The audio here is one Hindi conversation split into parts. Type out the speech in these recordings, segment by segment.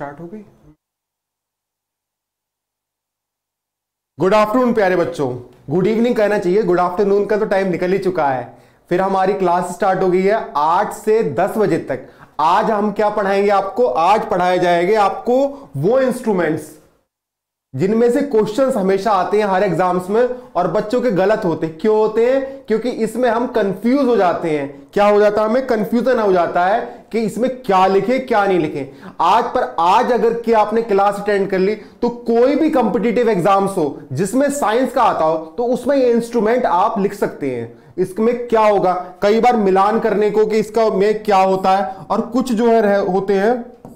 स्टार्ट हो गई। गुड आफ्टरनून प्यारे बच्चों, गुड इवनिंग कहना चाहिए, गुड आफ्टरनून का तो टाइम निकल ही चुका है। फिर हमारी क्लास स्टार्ट हो गई है 8 से 10 बजे तक। आज हम क्या पढ़ाएंगे आपको? आज पढ़ाए जाएंगे आपको वो इंस्ट्रूमेंट्स जिनमें से क्वेश्चंस हमेशा आते हैं हर एग्जाम्स में और बच्चों के गलत होते हैं। क्यों होते हैं? क्योंकि इसमें हम कंफ्यूज हो जाते हैं। क्या हो जाता है? हमें कंफ्यूजन हो जाता है कि इसमें क्या लिखे क्या नहीं लिखे। आज अगर कि आपने क्लास अटेंड कर ली तो कोई भी कॉम्पिटिटिव एग्जाम्स हो जिसमें साइंस का आता हो तो उसमें ये इंस्ट्रूमेंट आप लिख सकते हैं। इसमें क्या होगा, कई बार मिलान करने को कि इसका में क्या होता है, और कुछ जो है होते हैं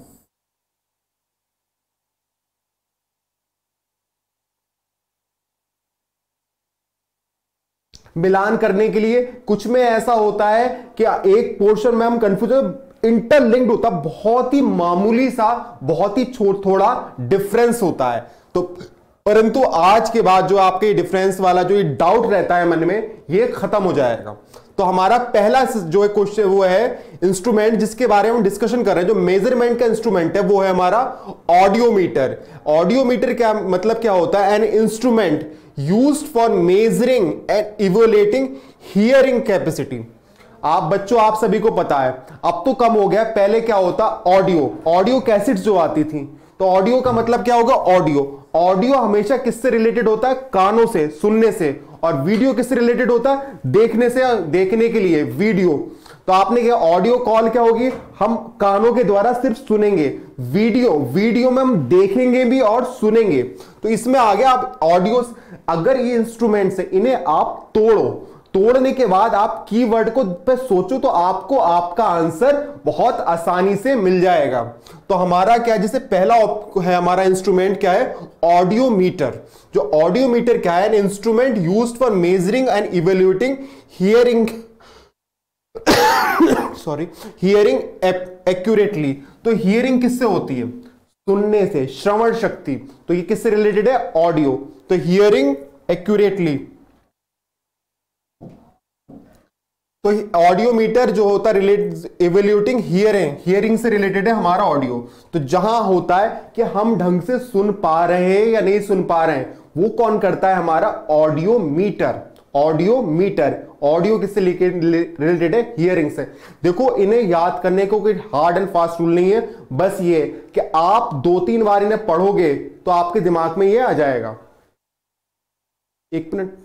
मिलान करने के लिए। कुछ में ऐसा होता है कि एक पोर्शन में हम कंफ्यूजन इंटरलिंक्ड होता, बहुत ही मामूली सा, बहुत ही थोड़ा डिफरेंस होता है। तो परंतु आज के बाद जो आपके डिफरेंस वाला जो डाउट रहता है मन में, ये खत्म हो जाएगा। तो हमारा पहला जो है क्वेश्चन वो है इंस्ट्रूमेंट जिसके बारे में हम डिस्कशन कर रहे हैं, जो मेजरमेंट का इंस्ट्रूमेंट है वो है हमारा ऑडियोमीटर। ऑडियोमीटर क्या मतलब क्या होता है? An instrument used for measuring and evaluating hearing capacity. आप बच्चों, आप सभी को पता है, अब तो कम हो गया, पहले क्या होता? ऑडियो कैसेट्स जो आती थी, तो ऑडियो का मतलब क्या होगा? ऑडियो हमेशा किससे रिलेटेड होता है? कानों से, सुनने से। और वीडियो किससे रिलेटेड होता है? देखने से, देखने के लिए वीडियो। तो आपने क्या, ऑडियो कॉल क्या होगी? हम कानों के द्वारा सिर्फ सुनेंगे। वीडियो में हम देखेंगे भी और सुनेंगे। तो इसमें आ गया आप ऑडियो। अगर ये इंस्ट्रूमेंट्स है, इन्हें आप तोड़ने के बाद आप कीवर्ड को पे सोचो तो आपको आपका आंसर बहुत आसानी से मिल जाएगा। तो हमारा क्या, जैसे पहला है हमारा इंस्ट्रूमेंट क्या है? ऑडियोमीटर। जो ऑडियोमीटर क्या है? An instrument used for measuring and evaluating hearing hearing accurately. तो हियरिंग किससे होती है? सुनने से, श्रवण शक्ति। तो ये किससे रिलेटेड है? ऑडियो। तो हियरिंग एक्यूरेटली। तो ऑडियोमीटर जो होता है इवैल्यूएटिंग हियरिंग से रिलेटेड है हमारा ऑडियो। तो जहां होता है कि हम ढंग से सुन पा रहे हैं या नहीं सुन पा रहे हैं, वो कौन करता है? हमारा ऑडियोमीटर। ऑडियो किससे रिलेटेड है? हियरिंग से। देखो, इन्हें याद करने को कोई हार्ड एंड फास्ट रूल नहीं है, बस ये कि आप 2-3 बार इन्हें पढ़ोगे तो आपके दिमाग में ये आ जाएगा। एक minute,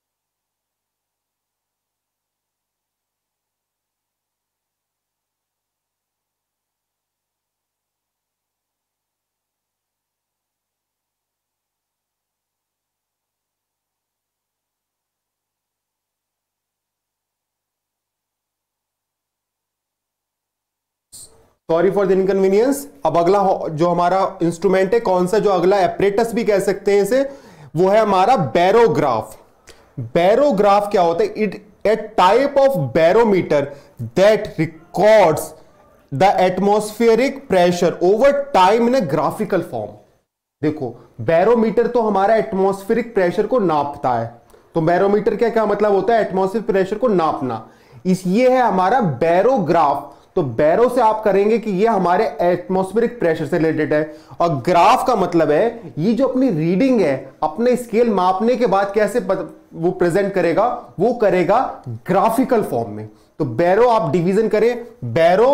sorry for the inconvenience. अब अगला जो हमारा इंस्ट्रूमेंट है, कौन सा, जो अगला एपरेटस भी कह सकते हैं इसे, वो है हमारा बैरोग्राफ। बैरोग्राफ क्या होता है? It a type of barometer that records the atmospheric pressure over time in a graphical form. देखो, बैरोमीटर तो हमारा एटमॉस्फेरिक प्रेशर को नापता है। तो बैरोमीटर क्या क्या मतलब होता है? एटमॉस्फेरिक प्रेशर को नापना। ये है हमारा बैरोग्राफ। तो बैरो से आप करेंगे कि ये हमारे एटमॉस्फेरिक प्रेशर से रिलेटेड है, और ग्राफ का मतलब है ये जो अपनी रीडिंग है, अपने स्केल मापने के बाद कैसे वो प्रेजेंट करेगा, वो करेगा ग्राफिकल फॉर्म में। तो बैरो आप डिवीजन करें, बैरो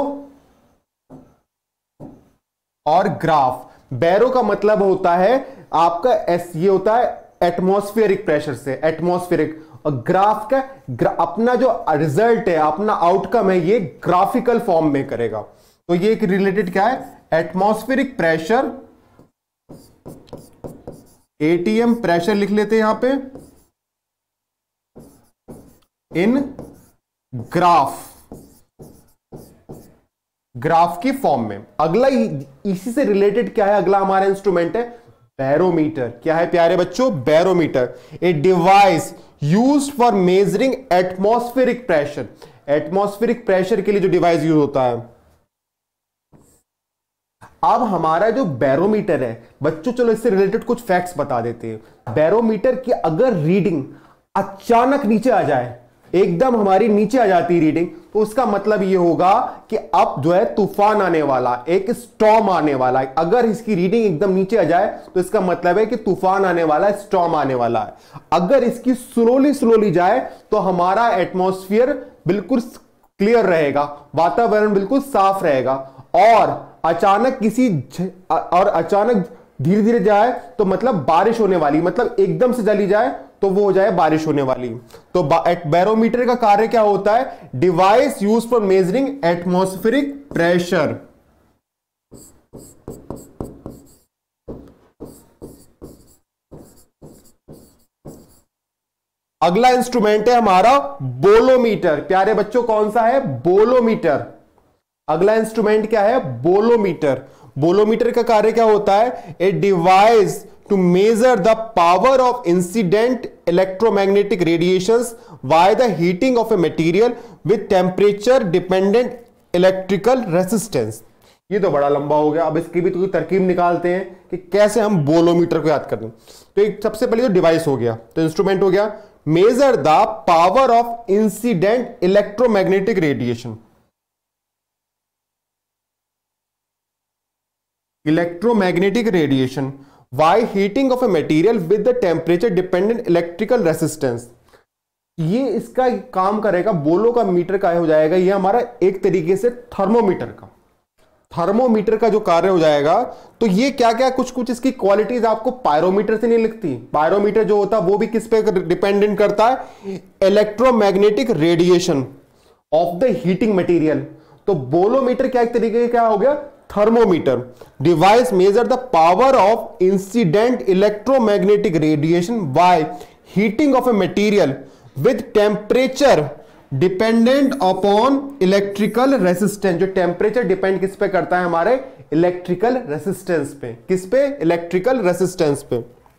और ग्राफ। बैरो का मतलब होता है आपका ये होता है एटमॉस्फेरिक प्रेशर से, एटमॉस्फेरिक। और ग्राफ का अपना जो रिजल्ट है, अपना आउटकम है, ये ग्राफिकल फॉर्म में करेगा। तो ये एक रिलेटेड क्या है? एटमॉस्फेरिक प्रेशर, एटीएम प्रेशर लिख लेते हैं यहां पे, इन ग्राफ की फॉर्म में। अगला इसी से रिलेटेड क्या है? अगला हमारा इंस्ट्रूमेंट है बैरोमीटर। क्या है प्यारे बच्चों? Barometer, a device used for measuring atmospheric pressure. Atmospheric pressure के लिए जो डिवाइस यूज होता है। अब हमारा जो बैरोमीटर है बच्चों, चलो इससे रिलेटेड कुछ फैक्ट्स बता देते हैं। बैरोमीटर की अगर रीडिंग अचानक नीचे आ जाए, एकदम हमारी नीचे आ जाती है रीडिंग, तो उसका मतलब ये होगा कि अब जो है तूफान आने वाला, एक स्टॉर्म आने वाला है। अगर इसकी रीडिंग एकदम नीचे आ जाए तो इसका मतलब है कि तूफान आने वाला है, स्टॉर्म आने वाला है। अगर इसकी स्लोली स्लोली जाए तो हमारा एटमॉस्फेयर बिल्कुल क्लियर रहेगा, वातावरण बिल्कुल साफ रहेगा। और अचानक धीरे धीरे जाए तो मतलब बारिश होने वाली, मतलब एकदम से चली जाए तो वो हो जाए बारिश होने वाली। तो बैरोमीटर का कार्य क्या होता है? Device use for measuring atmospheric pressure. अगला इंस्ट्रूमेंट है हमारा बोलोमीटर। प्यारे बच्चों कौन सा है? बोलोमीटर। अगला इंस्ट्रूमेंट क्या है? बोलोमीटर। बोलोमीटर का कार्य क्या होता है? A device to measure the power of incident electromagnetic radiations by the heating of a material with temperature dependent electrical resistance. ये तो बड़ा लंबा हो गया, अब इसकी भी तो तरकीब निकालते हैं कि कैसे हम बोलोमीटर को याद करें। तो एक सबसे पहले तो डिवाइस हो गया, तो इंस्ट्रूमेंट हो गया। Measure the power of incident electromagnetic radiation. Electromagnetic radiation by heating of a material with the temperature dependent electrical resistance. ये इसका काम करेगा, बोलो का मीटर का हो जाएगा ये हमारा एक तरीके से थर्मोमीटर का, थर्मोमीटर का जो कार्य हो जाएगा। तो ये क्या क्या कुछ कुछ इसकी क्वालिटीज आपको पायरोमीटर से नहीं लिखती। पायरोमीटर जो होता है वो भी किस पे डिपेंडेंट करता है? Electromagnetic radiation of the heating material. तो बोलोमीटर क्या एक तरीके का क्या हो गया? Thermometer. Device measure the power of incident electromagnetic radiation by heating of a material with temperature dependent upon electrical resistance. जो टेम्परेचर डिपेंड किस पे करता है? हमारे इलेक्ट्रिकल रेसिस्टेंस पे। किस पे? इलेक्ट्रिकल रेसिस्टेंस पे।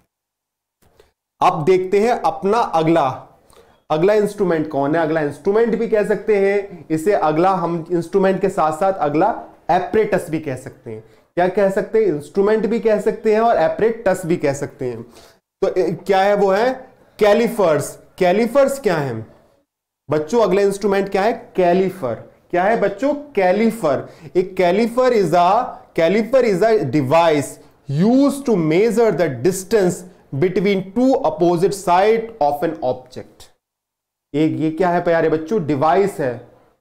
अब देखते हैं अपना अगला इंस्ट्रूमेंट कौन है? अगला इंस्ट्रूमेंट भी कह सकते हैं इसे, अगला हम इंस्ट्रूमेंट के साथ साथ अगला एपरेटस भी कह सकते हैं। क्या कह सकते हैं? इंस्ट्रूमेंट भी कह सकते हैं और एपरेटस भी कह सकते हैं। तो क्या है? वो है कैलिफर्स। कैलिफर्स क्या है बच्चों? अगला इंस्ट्रूमेंट क्या है? कैलिफर। क्या है बच्चों? कैलिफर। एक calliper is a device used to measure the distance between two opposite side of an object. एक ये क्या है प्यारे बच्चों? डिवाइस है।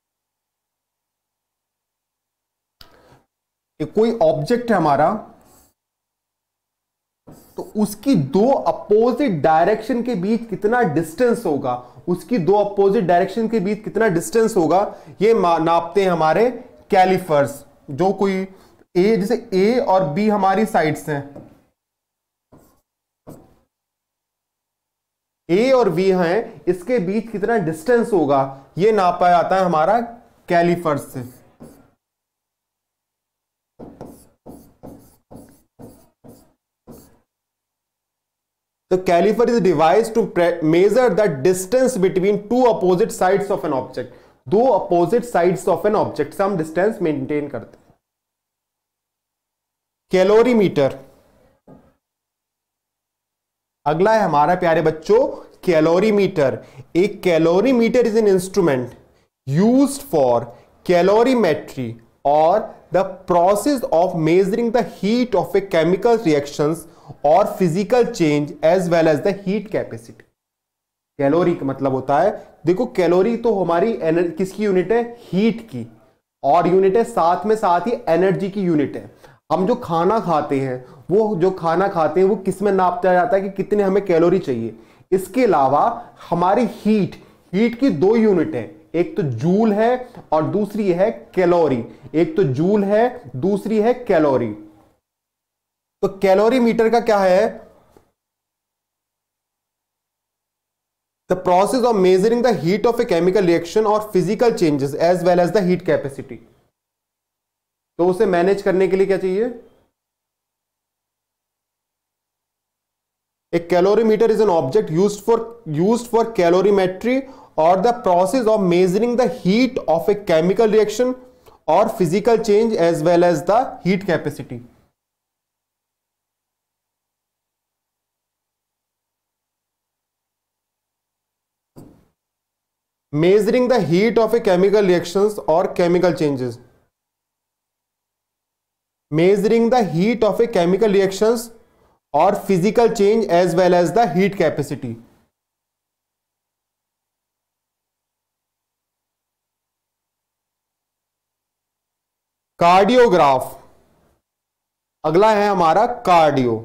कोई ऑब्जेक्ट है हमारा, तो उसकी दो अपोजिट डायरेक्शन के बीच कितना डिस्टेंस होगा, उसकी दो अपोजिट डायरेक्शन के बीच कितना डिस्टेंस होगा, ये नापते हैं हमारे कैलिफर्स। जो कोई ए, जैसे ए और बी हमारी साइड्स हैं, ए और बी हैं, इसके बीच कितना डिस्टेंस होगा ये नापा जाता है हमारा कैलिफर्स से। So caliper is a device to measure the distance between two opposite sides of an object. दो opposite sides of an object से हम distance maintain करते हैं। कैलोरीमीटर अगला है हमारा प्यारे बच्चों, कैलोरीमीटर। एक calorimeter is an instrument used for calorimetry और the process of measuring the heat of a chemical reactions और physical change as well as the heat capacity. Calorie का मतलब होता है, देखो कैलोरी तो हमारी किसकी यूनिट है? हीट की, और यूनिट है साथ में साथ ही एनर्जी की यूनिट है। हम जो खाना खाते हैं वो किस में नापा जाता है कि कितने हमें कैलोरी चाहिए। इसके अलावा हमारी हीट की दो यूनिट है, एक तो जूल है और दूसरी है कैलोरी। एक तो जूल है, दूसरी है कैलोरी। तो कैलोरीमीटर का क्या है? The process of measuring the heat of a chemical reaction और physical changes as well as the heat capacity. तो उसे मैनेज करने के लिए क्या चाहिए? A calorimeter is an object used for calorimetry or the process of measuring the heat of a chemical reaction or physical change as well as the heat capacity. Measuring the heat of a chemical reactions और chemical changes, measuring the heat of a chemical reactions or physical change as well as the heat capacity. Cardiograph, अगला है हमारा कार्डियो,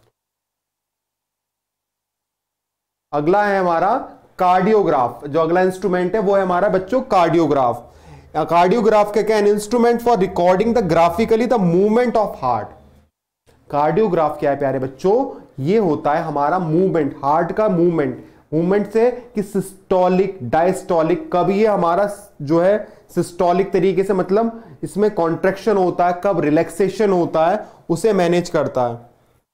अगला है हमारा कार्डियोग्राफ। जो अगला इंस्ट्रूमेंट है वो है हमारा बच्चों कार्डियोग्राफ। कार्डियोग्राफ क्या an instrument for recording the graphically the movement of heart. Cardiograph क्या है प्यारे बच्चों, ये होता है हमारा मूवमेंट, हार्ट का मूवमेंट, मूवमेंट से कि सिस्टोलिक डायस्टोलिक, कब ये हमारा जो है सिस्टोलिक तरीके से मतलब इसमें कॉन्ट्रैक्शन होता है, कब रिलैक्सेशन होता है, उसे मैनेज करता है।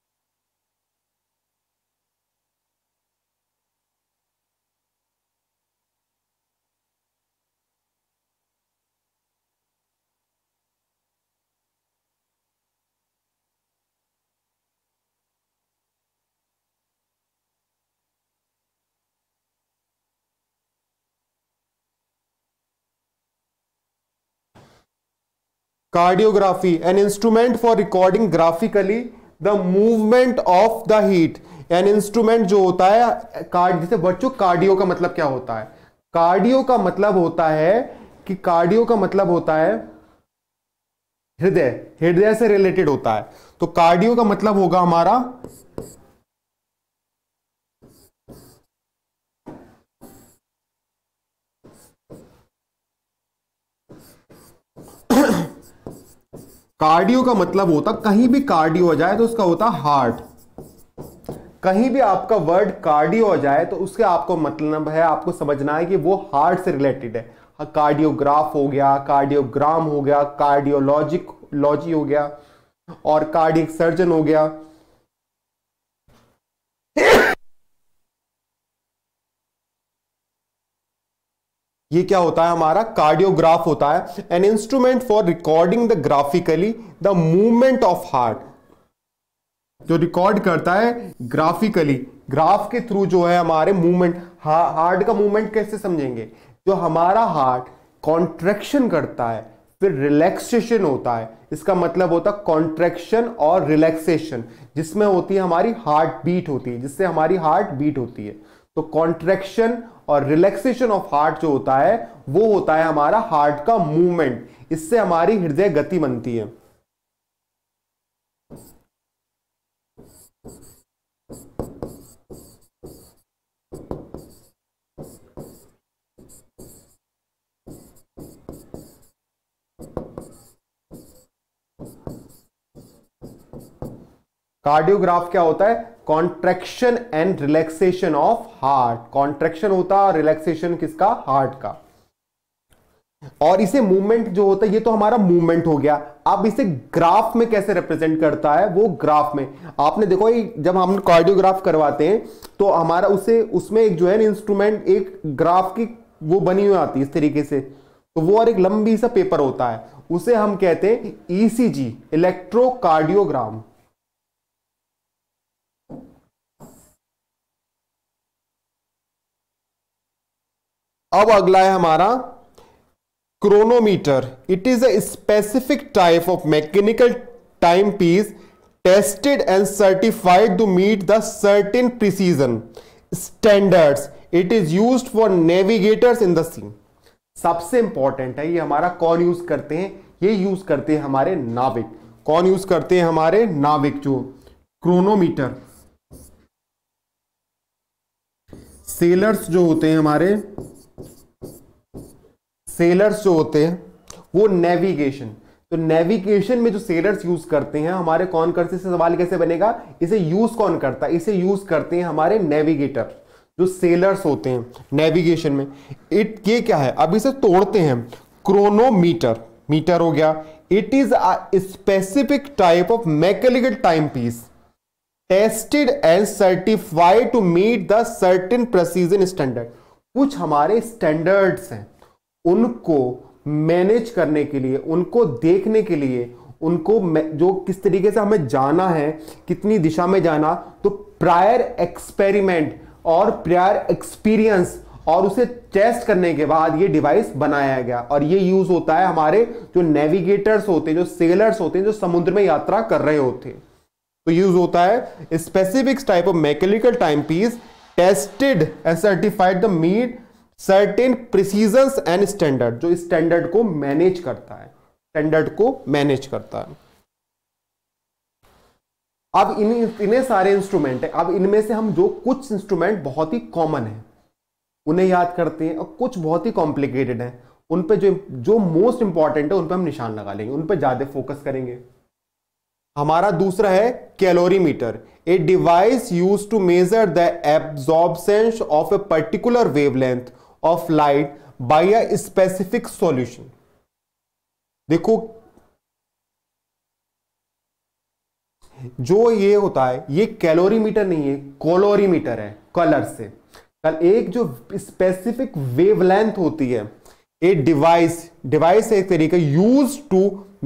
Cardiography an instrument for recording graphically the movement of the heat. An instrument जो होता है जैसे बच्चों कार्डियो का मतलब क्या होता है, कार्डियो का मतलब होता है कि कार्डियो का मतलब होता है हृदय, हृदय से रिलेटेड होता है। तो कार्डियो का मतलब होगा हमारा कार्डियो का मतलब होता, कहीं भी कार्डियो हो जाए तो उसका होता हार्ट। कहीं भी आपका वर्ड कार्डियो हो जाए तो उसके आपको मतलब है, आपको समझना है कि वो हार्ट से रिलेटेड है। कार्डियोग्राफ हो गया, कार्डियोग्राम हो गया, कार्डियोलॉजी हो गया और कार्डियक सर्जन हो गया। ये क्या होता है हमारा कार्डियोग्राफ होता है an instrument for recording the graphically the movement of heart, जो रिकॉर्ड करता है ग्राफिकली, ग्राफ के थ्रू जो है हमारे मूवमेंट। हार्ट का मूवमेंट कैसे समझेंगे, जो हमारा हार्ट कॉन्ट्रैक्शन करता है फिर रिलैक्सेशन होता है, इसका मतलब होता है कॉन्ट्रैक्शन और रिलैक्सेशन, जिसमें होती है हमारी हार्ट बीट होती है, जिससे हमारी हार्ट बीट होती है। तो कॉन्ट्रैक्शन और रिलैक्सेशन ऑफ हार्ट जो होता है वो होता है हमारा हार्ट का मूवमेंट, इससे हमारी हृदय गति बनती है। कार्डियोग्राफ क्या होता है, contraction and relaxation of heart, contraction होता है रिलैक्सेशन किसका, हार्ट का। और इसे मूवमेंट जो होता है, ये तो हमारा मूवमेंट हो गया। अब इसे ग्राफ में कैसे रिप्रेजेंट करता है, वो ग्राफ में आपने देखो जब हम कार्डियोग्राफ करवाते हैं तो हमारा उसे उसमें एक जो है इंस्ट्रूमेंट एक ग्राफ की वो बनी हुई आती है इस तरीके से, तो वो और एक लंबी सा पेपर होता है, उसे हम कहते हैं ईसीजी, इलेक्ट्रोकार्डियोग्राम। अब अगला है हमारा chronometer. It is a specific type of mechanical time piece tested and certified to meet the certain precision standards. It is used for navigators in the sea. सबसे इंपॉर्टेंट है ये हमारा, कौन यूज करते हैं, ये यूज करते हैं हमारे नाविक। कौन यूज करते हैं, हमारे नाविक। जो क्रोनोमीटर, सेलर्स जो होते हैं हमारे, सेलर्स जो होते हैं वो नेविगेशन, तो नेविगेशन में जो सेलर्स यूज करते हैं हमारे, कौन करते हैं, सवाल कैसे बनेगा, इसे यूज कौन करता है, इसे यूज करते हैं हमारे नेविगेटर, जो सेलर्स होते हैं नेविगेशन में। ये क्या है, अब इसे तोड़ते हैं। क्रोनोमीटर, मीटर हो गया। It is a specific type of mechanical time piece tested and certified to meet the certain precision standard. कुछ हमारे स्टैंडर्ड्स हैं, उनको मैनेज करने के लिए, उनको देखने के लिए, उनको जो किस तरीके से हमें जाना है, कितनी दिशा में जाना, तो प्रायर एक्सपेरिमेंट और प्रायर एक्सपीरियंस और उसे टेस्ट करने के बाद ये डिवाइस बनाया गया। और ये यूज होता है हमारे जो नेविगेटर्स होते हैं, जो सेलर्स होते हैं, जो समुद्र में यात्रा कर रहे होते हैं, तो यूज होता है। Specific type of mechanical time piece tested and certified the meet certain precision and standard, जो स्टैंडर्ड को मैनेज करता है, स्टैंडर्ड को मैनेज करता है। अब इन्हें सारे इंस्ट्रूमेंट है, अब इनमें से हम जो कुछ इंस्ट्रूमेंट बहुत ही कॉमन है उन्हें याद करते हैं, और कुछ बहुत ही कॉम्प्लिकेटेड है उन पे जो मोस्ट इंपॉर्टेंट है उन पे हम निशान लगा लेंगे, उन पे ज्यादा फोकस करेंगे। हमारा दूसरा है calorimeter, a device use to measure the absorption of a particular wavelength of light by a specific solution. देखो जो ये होता है ये कैलोरीमीटर नहीं है, कैलोरीमीटर है, कलर से। कल एक जो स्पेसिफिक वेवलेंथ होती है, ए डिवाइस एक तरीके यूज टू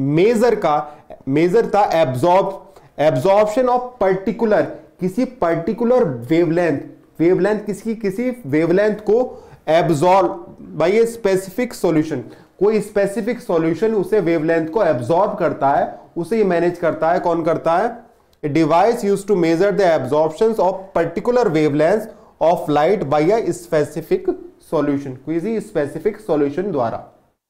मेजर था एब्जॉर्प्शन ऑफ पर्टिकुलर, किसी पर्टिकुलर वेवलेंथ किसी वेवलेंथ को absorb by a specific solution, कोई स्पेसिफिक सॉल्यूशन उसे वेवलेंथ को एब्जॉर्ब करता है, उसे ये मैनेज करता है। कौन करता है? A device use to measure the absorption of particular wavelength of light by a specific solution, किसी स्पेसिफिक सॉल्यूशन द्वारा।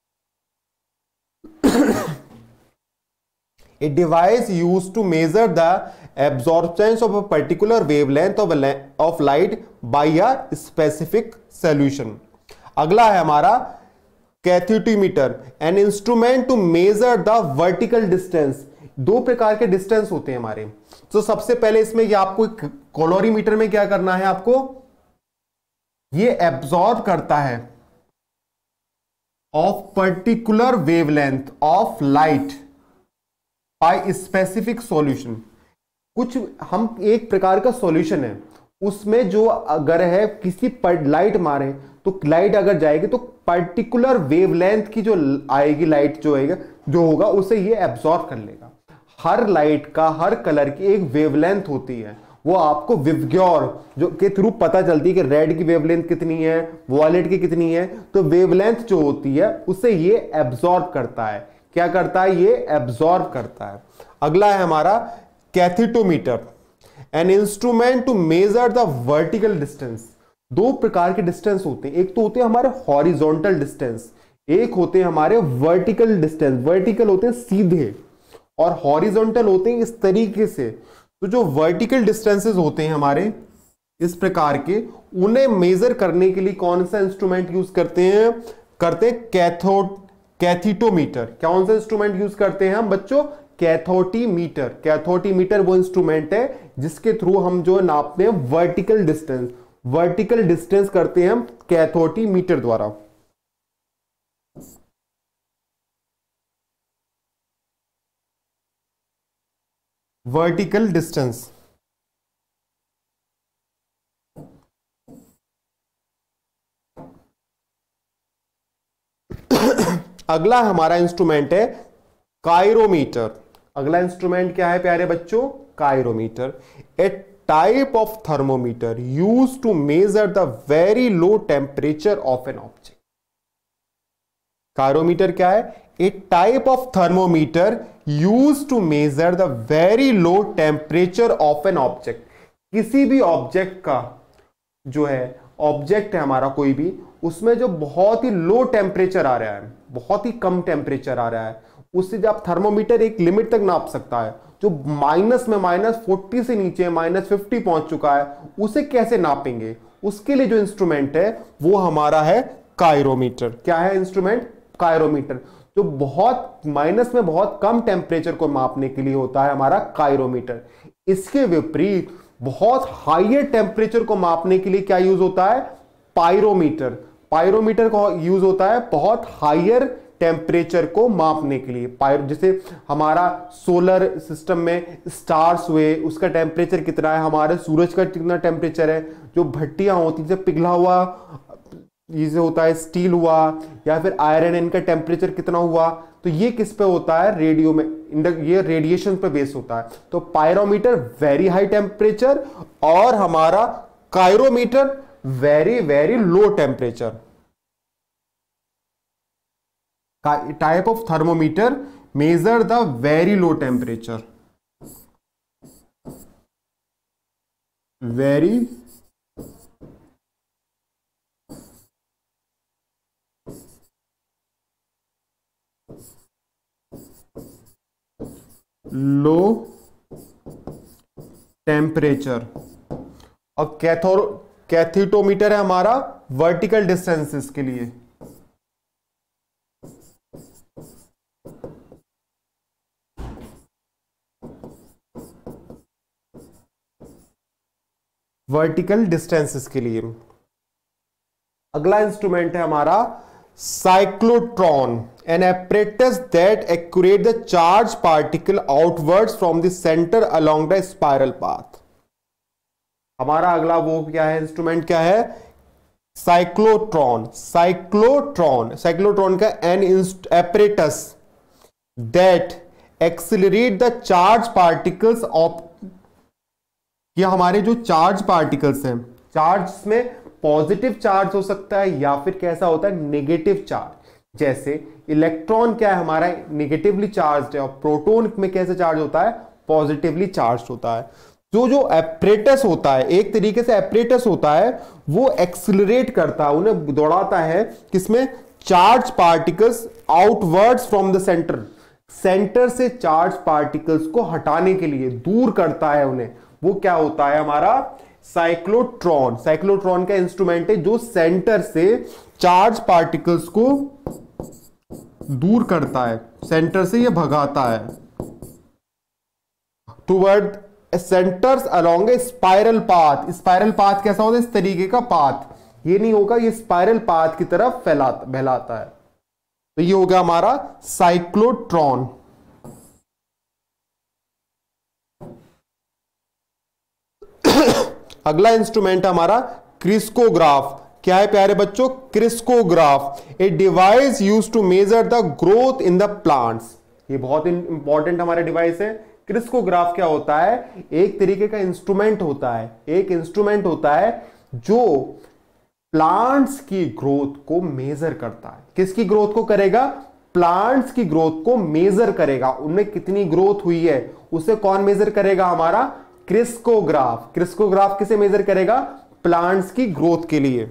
A device used to measure the absorption of a particular wavelength of light by a specific solution. अगला है हमारा cathetometer, an instrument to measure the vertical distance. दो प्रकार के डिस्टेंस होते हैं हमारे। तो सबसे पहले इसमें ये आपको कैलोरीमीटर में क्या करना है, आपको ये एब्जॉर्ब करता है of particular wavelength of light by specific solution. कुछ हम एक प्रकार का सॉल्यूशन है, उसमें जो अगर है किसी पर लाइट मारे तो लाइट अगर जाएगी तो पर्टिकुलर वेवलेंथ की जो आएगी लाइट जो होगा उसे ये एब्जॉर्ब कर लेगा। हर लाइट का हर कलर की एक वेवलेंथ होती है, वो आपको विवग्योर जो के थ्रू पता चलती है कि रेड की वेवलेंथ कितनी है, वॉयलेट की कितनी है। तो वेवलेंथ जो होती है उसे ये एब्जॉर्ब करता है। क्या करता है? ये एब्जॉर्ब करता है। अगला है हमारा cathetometer, an instrument to measure the vertical distance. दो प्रकार के डिस्टेंस होते हैं, एक तो होते हैं हमारे हॉरिजॉन्टल डिस्टेंस, एक होते हैं हमारे वर्टिकल डिस्टेंस। वर्टिकल होते हैं सीधे और हॉरिजॉन्टल होते हैं इस तरीके से। तो जो वर्टिकल डिस्टेंसेस होते हैं हमारे इस प्रकार के, उन्हें मेजर करने के लिए कौन सा इंस्ट्रूमेंट यूज करते हैं? कैथोमीटर। कौन सा इंस्ट्रूमेंट यूज करते हैं हम बच्चों? कैथोमीटर। कैथोमीटर वो इंस्ट्रूमेंट है जिसके थ्रू हम जो नापते हैं वर्टिकल डिस्टेंस। वर्टिकल डिस्टेंस करते हैं हम कैथोमीटर द्वारा। Vertical distance. अगला हमारा इंस्ट्रूमेंट है कायरोमीटर। अगला इंस्ट्रूमेंट क्या है प्यारे बच्चों? Cryometer, a type of thermometer use to measure the very low temperature of an object. Cryometer क्या है? A type of thermometer use to measure the very low temperature of an object. किसी भी ऑब्जेक्ट का जो है, ऑब्जेक्ट है हमारा कोई भी, उसमें जो बहुत ही लो टेम्परेचर आ रहा है, बहुत ही कम टेम्परेचर आ रहा है, उससे जब थर्मोमीटर एक लिमिट तक नाप सकता है। जो माइनस में -40 से नीचे -50 पहुंच चुका है, उसे कैसे नापेंगे? उसके लिए जो इंस्ट्रूमेंट है वो हमारा है कायरोमीटर। क्या है इंस्ट्रूमेंट? कायरोमीटर। जो बहुत माइनस में बहुत कम टेम्परेचर को मापने के लिए होता है हमारा कायरोमीटर। इसके विपरीत बहुत हायर टेम्परेचर को मापने के लिए क्या यूज होता है? पायरोमीटर। पायरोमीटर का यूज होता है बहुत हायर टेम्परेचर को मापने के लिए। जैसे हमारा सोलर सिस्टम में स्टार्स हुए, उसका टेम्परेचर कितना है, हमारे सूरज का कितना टेम्परेचर है, जो भट्टियां होती हैं, पिघला हुआ जैसे होता है स्टील हुआ या फिर आयरन, इनका टेम्परेचर कितना हुआ। तो ये किस पे होता है? रेडियो में, ये रेडिएशन पे बेस होता है। तो पायरोमीटर वेरी हाई टेम्परेचर और हमारा cryometer very very low temperature. Type of thermometer measure the very low temperature, very low temperature. और कैथीटोमीटर है हमारा वर्टिकल डिस्टेंसेस के लिए। वर्टिकल डिस्टेंसेस के लिए। अगला इंस्ट्रूमेंट है हमारा cyclotron, an apparatus that accurate the charge particle outwards from the center along the spiral path। हमारा अगला वो क्या है, इंस्ट्रूमेंट क्या है, साइक्लोट्रॉन। साइक्लोट्रॉन का an apparatus that accelerate the charge particles of, ये हमारे जो चार्ज पार्टिकल्स हैं, चार्ज में पॉजिटिव चार्ज हो सकता है या फिर कैसा होता है, नेगेटिव चार्ज। जैसे इलेक्ट्रॉन क्या है हमारा, नेगेटिवली चार्ज है, और प्रोटॉन में कैसे चार्ज होता है, पॉजिटिवली चार्ज होता है। जो एपरेटस होता है, एक तरीके से एपरेटस होता है, वो एक्सिलरेट करता है, उन्हें दौड़ाता है किसमें, charge particles outwards from the centre, centre से चार्ज पार्टिकल्स को हटाने के लिए दूर करता है उन्हें। वो क्या होता है हमारा, साइक्लोट्रॉन। साइक्लोट्रॉन का इंस्ट्रूमेंट है जो सेंटर से चार्ज पार्टिकल्स को दूर करता है, सेंटर से ये भगाता है toward centres along a spiral path. Spiral path कैसा होता है, इस तरीके का पाथ, ये नहीं होगा, ये स्पाइरल पाथ की तरफ फैलाता है। तो ये हो गया हमारा साइक्लोट्रॉन। अगला इंस्ट्रूमेंट हमारा क्रिस्कोग्राफ। क्या है प्यारे बच्चों, crescograph, a device used to measure the growth in the plants. ये बहुत इंपॉर्टेंट हमारा डिवाइस है। क्रिस्कोग्राफ क्या होता है, एक तरीके का इंस्ट्रूमेंट होता है, एक इंस्ट्रूमेंट होता है जो प्लांट्स की ग्रोथ को मेजर करता है। किसकी ग्रोथ को करेगा, प्लांट्स की ग्रोथ को मेजर करेगा, उनमें कितनी ग्रोथ हुई है उसे कौन मेजर करेगा, हमारा क्रिस्कोग्राफ। क्रिस्कोग्राफ किसे मेजर करेगा, प्लांट्स की ग्रोथ के लिए।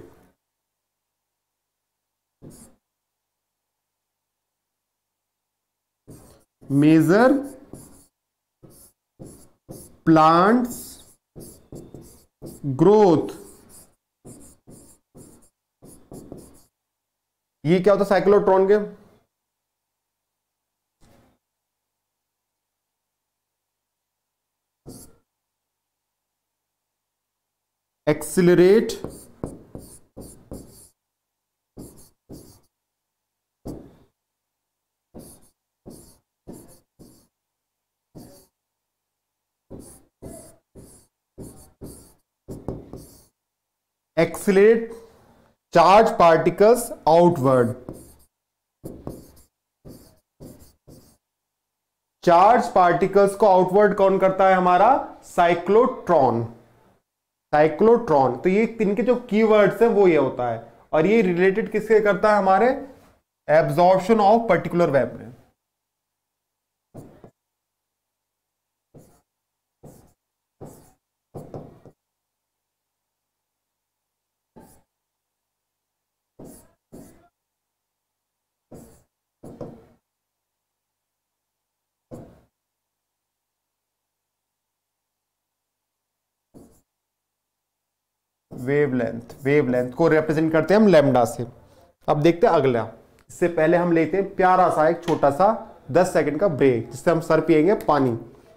Measure plants growth. ये क्या होता है साइक्लोट्रॉन के, accelerate charge particles outward. Charge particles को आउटवर्ड कौन करता है, हमारा साइक्लोट्रॉन। साइक्लोट्रॉन, तो ये इनके जो कीवर्ड्स हैं वो ये होता है, और ये रिलेटेड किसके करता है, हमारे absorption of particular wavelength. Wavelength को रिप्रेजेंट करते हैं हम लैम्डा से। अब देखते हैं अगला, इससे पहले हम लेते हैं प्यारा सा एक छोटा सा 10 सेकंड का ब्रेक, जिससे हम सर पिएंगे पानी।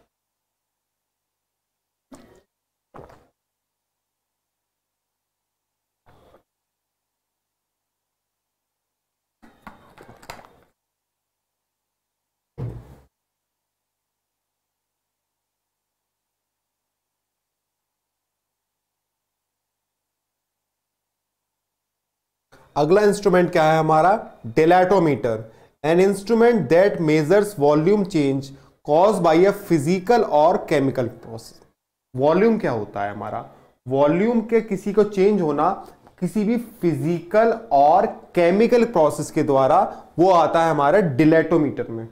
अगला इंस्ट्रूमेंट क्या है हमारा, dilatometer, an instrument that measures volume change cause by a physical और केमिकल प्रोसेस। वॉल्यूम क्या होता है हमारा, वॉल्यूम के किसी को चेंज होना किसी भी फिजिकल और केमिकल प्रोसेस के द्वारा, वो आता है हमारा डिलेटोमीटर में।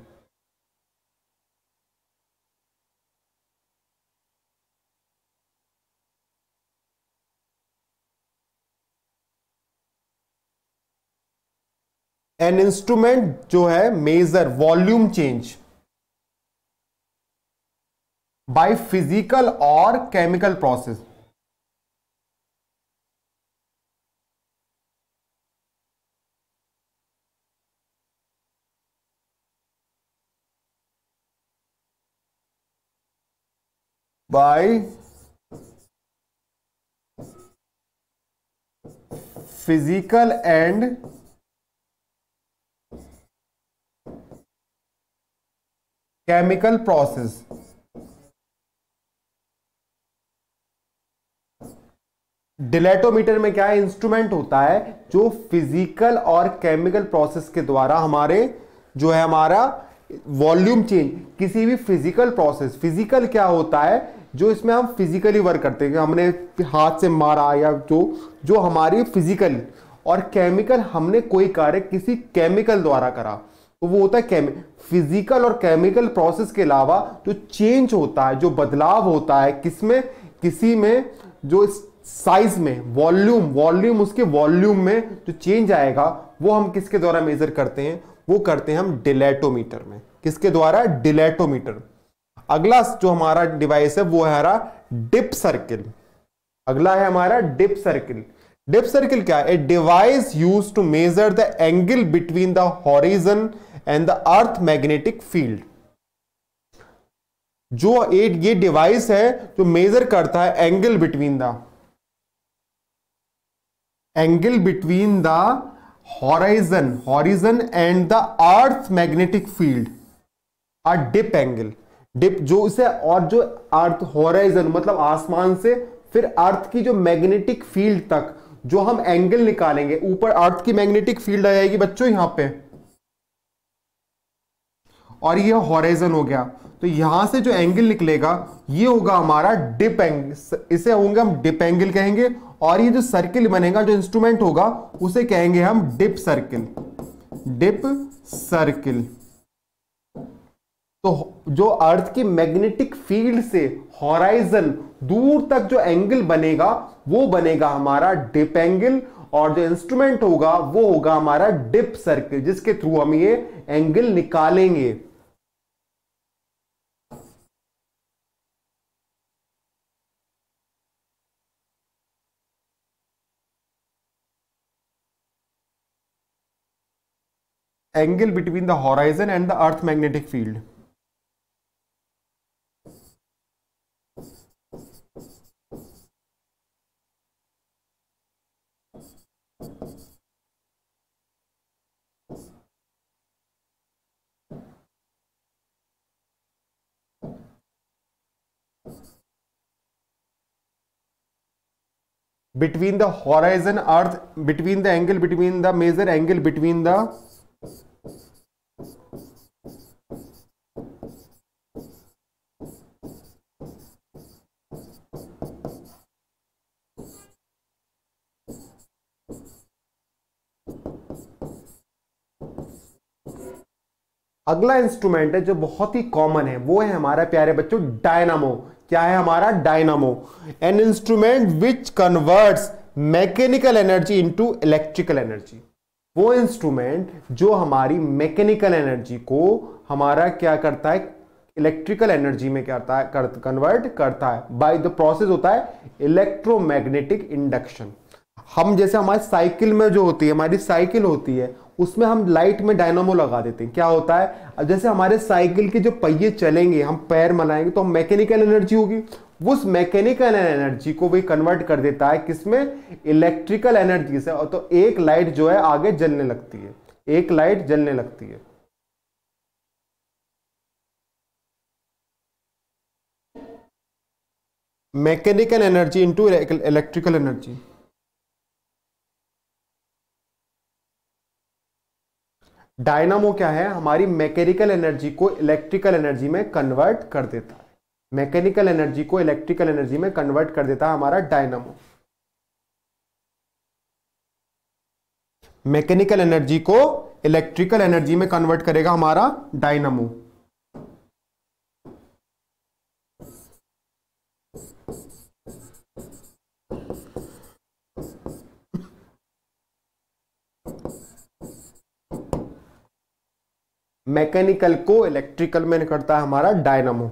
एन इंस्ट्रूमेंट जो है measure volume change by physical और chemical process. By physical and chemical process. Dilatometer में क्या है, इंस्ट्रूमेंट होता है जो फिजिकल और केमिकल प्रोसेस के द्वारा हमारे जो है हमारा वॉल्यूम चेंज किसी भी फिजिकल प्रोसेस। फिजिकल क्या होता है, जो इसमें हम फिजिकली वर्क करते हैं, हमने हाथ से मारा या जो जो हमारी फिजिकल, और केमिकल हमने कोई कार्य किसी केमिकल द्वारा करा, तो वो होता है फिजिकल और केमिकल प्रोसेस के अलावा जो चेंज होता है, जो बदलाव होता है किसमें, किसी में जो साइज में वॉल्यूम उसके वॉल्यूम में जो चेंज आएगा, वो हम किसके द्वारा मेजर करते हैं, वो करते हैं हम डिलेटोमीटर में। किसके द्वारा, डिलेटोमीटर। अगला जो हमारा डिवाइस है वो है हमारा डिप सर्किल। अगला है हमारा डिप सर्किल। डिप सर्किल क्या है, a device used to measure the angle between the horizon and the earth magnetic field. जो ये डिवाइस है जो मेजर करता है angle between the horizon and the earth magnetic field, a dip angle. Dip जो इसे, और जो अर्थ हॉरिजन मतलब आसमान से फिर अर्थ की जो मैग्नेटिक फील्ड तक जो हम एंगल निकालेंगे, ऊपर अर्थ की मैग्नेटिक फील्ड आ जाएगी बच्चों यहां पे, और ये हॉरिजन हो गया, तो यहां से जो एंगल निकलेगा ये होगा हमारा डिप एंगल, इसे होंगे हम डिप एंगल कहेंगे। और ये जो सर्किल बनेगा, जो इंस्ट्रूमेंट होगा, उसे कहेंगे हम डिप सर्किल। Dip circle. तो जो अर्थ की मैग्नेटिक फील्ड से हॉराइजन दूर तक जो एंगल बनेगा वो बनेगा हमारा डिप एंगल, और जो इंस्ट्रूमेंट होगा वो होगा हमारा डिप सर्किल, जिसके थ्रू हम ये एंगल निकालेंगे। Angle between the horizon and the earth magnetic field. Between the horizon earth, between the angle between the measure angle between the अगला इंस्ट्रूमेंट है जो बहुत ही कॉमन है, वो है हमारा प्यारे बच्चों डायनामो। क्या है हमारा dynamo? An instrument which converts mechanical energy into electrical energy. वो इंस्ट्रूमेंट जो हमारी मैकेनिकल एनर्जी को हमारा क्या करता है, इलेक्ट्रिकल एनर्जी में क्या करता है, कन्वर्ट करता है। बाय द प्रोसेस होता है इलेक्ट्रोमैग्नेटिक इंडक्शन। हम जैसे हमारी साइकिल में जो होती है, हमारी साइकिल होती है, उसमें हम लाइट में डायनामो लगा देते हैं। क्या होता है, जैसे हमारे साइकिल के जो पहिए चलेंगे, हम पैर मलाएंगे तो मैकेनिकल एनर्जी होगी, उस मैकेनिकल एनर्जी को भी कन्वर्ट कर देता है किसमें, इलेक्ट्रिकल एनर्जी से। और तो एक लाइट जो है आगे जलने लगती है, एक लाइट जलने लगती है। Mechanical energy into electrical energy. Dynamo क्या है, हमारी मैकेनिकल एनर्जी को इलेक्ट्रिकल एनर्जी में कन्वर्ट कर देता है। मैकेनिकल एनर्जी को इलेक्ट्रिकल एनर्जी में कन्वर्ट कर देता है हमारा डायनामो। मैकेनिकल एनर्जी को इलेक्ट्रिकल एनर्जी में कन्वर्ट करेगा हमारा डायनामो। मैकेनिकल को इलेक्ट्रिकल में करता है हमारा dynamo.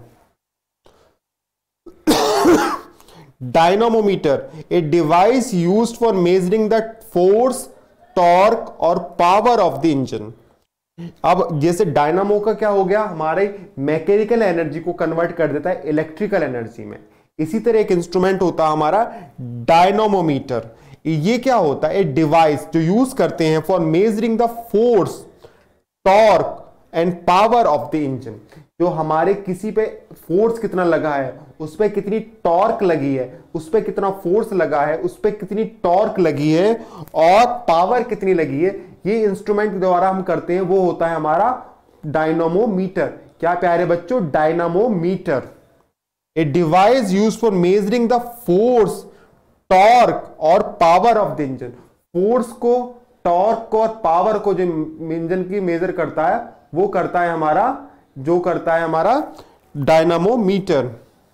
Dynamometer, a device used for measuring the force, torque और पावर ऑफ द इंजन। अब जैसे डायनामो का क्या हो गया, हमारे मैकेनिकल एनर्जी को कन्वर्ट कर देता है इलेक्ट्रिकल एनर्जी में। इसी तरह एक इंस्ट्रूमेंट होता है हमारा डायनामोमीटर। ये क्या होता है, एक डिवाइस जो यूज करते हैं for measuring the force, torque and power of the engine. जो हमारे किसी पे फोर्स कितना लगा है, उस पे कितनी टॉर्क लगी है, उस पे कितना फोर्स लगा है, उस पे कितनी टॉर्क लगी है और पावर कितनी लगी है, ये इंस्ट्रूमेंट के द्वारा हम करते हैं, वो होता है हमारा डायनामोमीटर। क्या प्यारे बच्चों, dynamometer, a device used for measuring the force, torque और power of the engine. Force को, टॉर्क को और पावर को जो इंजन की मेजर करता है, वो करता है हमारा, जो करता है हमारा dynamometer.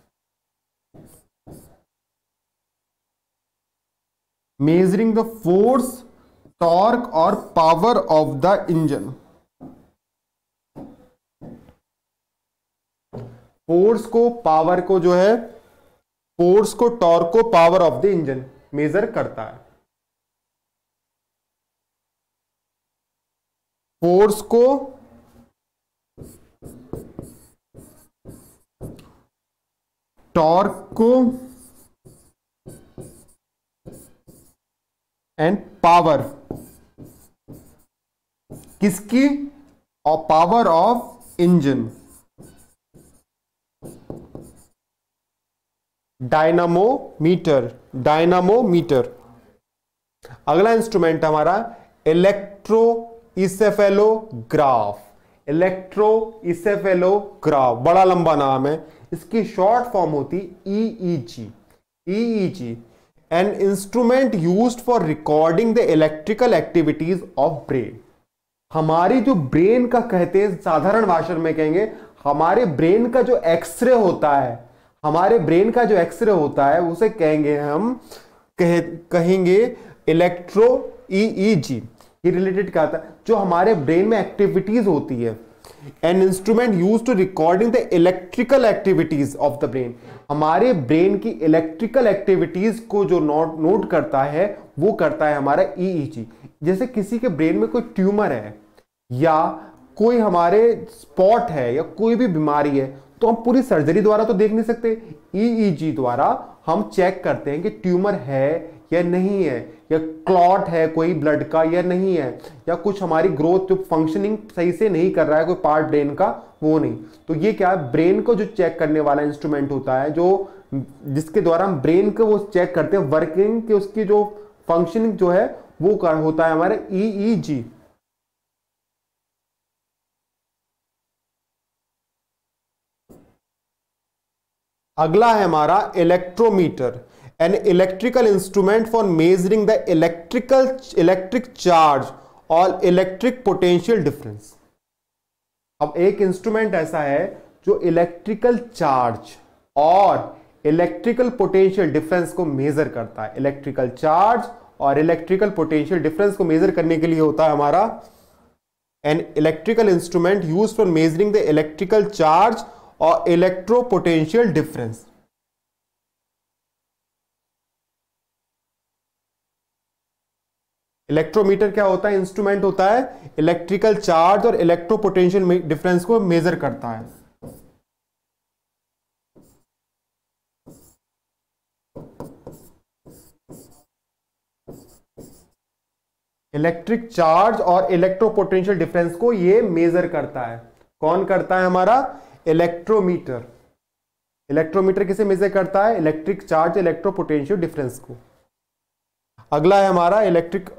Measuring the force, torque और power of the engine. Force को, पावर को जो है, फोर्स को, टॉर्क को, power of the engine measure करता है। फोर्स को, टॉर्क को एंड पावर किसकी, और power of engine. Dynamometer, dynamometer. अगला इंस्ट्रूमेंट हमारा इलेक्ट्रो इंसेफेलोग्राफ। इलेक्ट्रो इंसेफेलोग्राफ बड़ा लंबा नाम है, इसकी शॉर्ट फॉर्म होती EEG. EEG, an instrument used for recording the electrical activities of brain. हमारी जो ब्रेन का कहते हैं, साधारण भाषा में कहेंगे, हमारे ब्रेन का जो एक्सरे होता है, हमारे ब्रेन का जो एक्सरे होता है उसे कहेंगे हम, कहेंगे इलेक्ट्रो ईईजी। ये रिलेटेड क्या था, जो हमारे ब्रेन में एक्टिविटीज होती है। An instrument use to recording the electrical activities of the brain. हमारे ब्रेन की इलेक्ट्रिकल एक्टिविटीज को जो नोट करता है, वो करता है हमारा ईईजी। जैसे किसी के ब्रेन में कोई ट्यूमर है या कोई हमारे स्पॉट है या कोई भी बीमारी है, तो हम पूरी सर्जरी द्वारा तो देख नहीं सकते, ईईजी द्वारा हम चेक करते हैं कि ट्यूमर है या नहीं है, या क्लॉट है कोई ब्लड का या नहीं है, या कुछ हमारी ग्रोथ जो फंक्शनिंग सही से नहीं कर रहा है कोई पार्ट ब्रेन का, वो नहीं। तो ये क्या है, ब्रेन को जो चेक करने वाला इंस्ट्रूमेंट होता है, जो जिसके द्वारा हम ब्रेन को वो चेक करते हैं, वर्किंग के उसकी जो फंक्शनिंग जो है वो होता है हमारे ईईजी। अगला है हमारा electrometer, an electrical instrument for measuring the electric charge और इलेक्ट्रिक पोटेंशियल डिफरेंस। अब एक इंस्ट्रूमेंट ऐसा है जो इलेक्ट्रिकल चार्ज और इलेक्ट्रिकल पोटेंशियल डिफरेंस को मेजर करता है। इलेक्ट्रिकल चार्ज और इलेक्ट्रिकल पोटेंशियल डिफरेंस को मेजर करने के लिए होता है हमारा an electrical instrument used for measuring the electrical charge और इलेक्ट्रो पोटेंशियल डिफरेंस। इलेक्ट्रोमीटर क्या होता है, इंस्ट्रूमेंट होता है इलेक्ट्रिकल चार्ज और इलेक्ट्रो पोटेंशियल डिफरेंस को मेजर करता है। इलेक्ट्रिक चार्ज और इलेक्ट्रो पोटेंशियल डिफरेंस को ये मेजर करता है। कौन करता है, हमारा इलेक्ट्रोमीटर। इलेक्ट्रोमीटर किसे मेजर करता है, electric charge electro potential difference को। अगला है हमारा इलेक्ट्रिक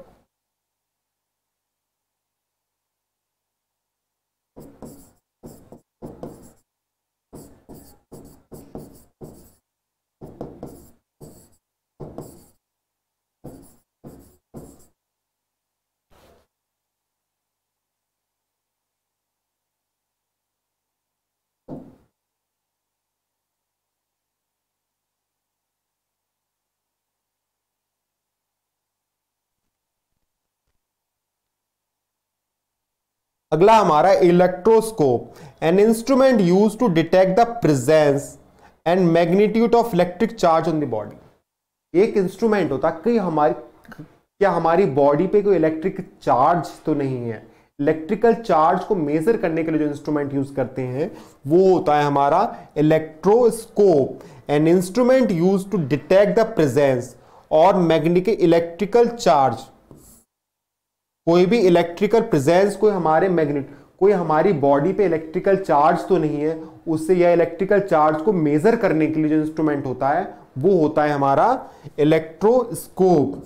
अगला हमारा electroscope, an instrument use to detect the presence and magnitude of electric charge on the body. एक इंस्ट्रूमेंट होता है कि क्या हमारी बॉडी पे कोई इलेक्ट्रिक चार्ज तो नहीं है। इलेक्ट्रिकल चार्ज को मेजर करने के लिए जो इंस्ट्रूमेंट यूज करते हैं वो होता है हमारा electroscope, an instrument use to detect the presence और मैग्नेटिक इलेक्ट्रिकल चार्ज। कोई भी इलेक्ट्रिकल प्रेजेंस, कोई हमारी बॉडी पे इलेक्ट्रिकल चार्ज तो नहीं है, उससे यह इलेक्ट्रिकल चार्ज को मेजर करने के लिए जो इंस्ट्रूमेंट होता है वो होता है हमारा electroscope.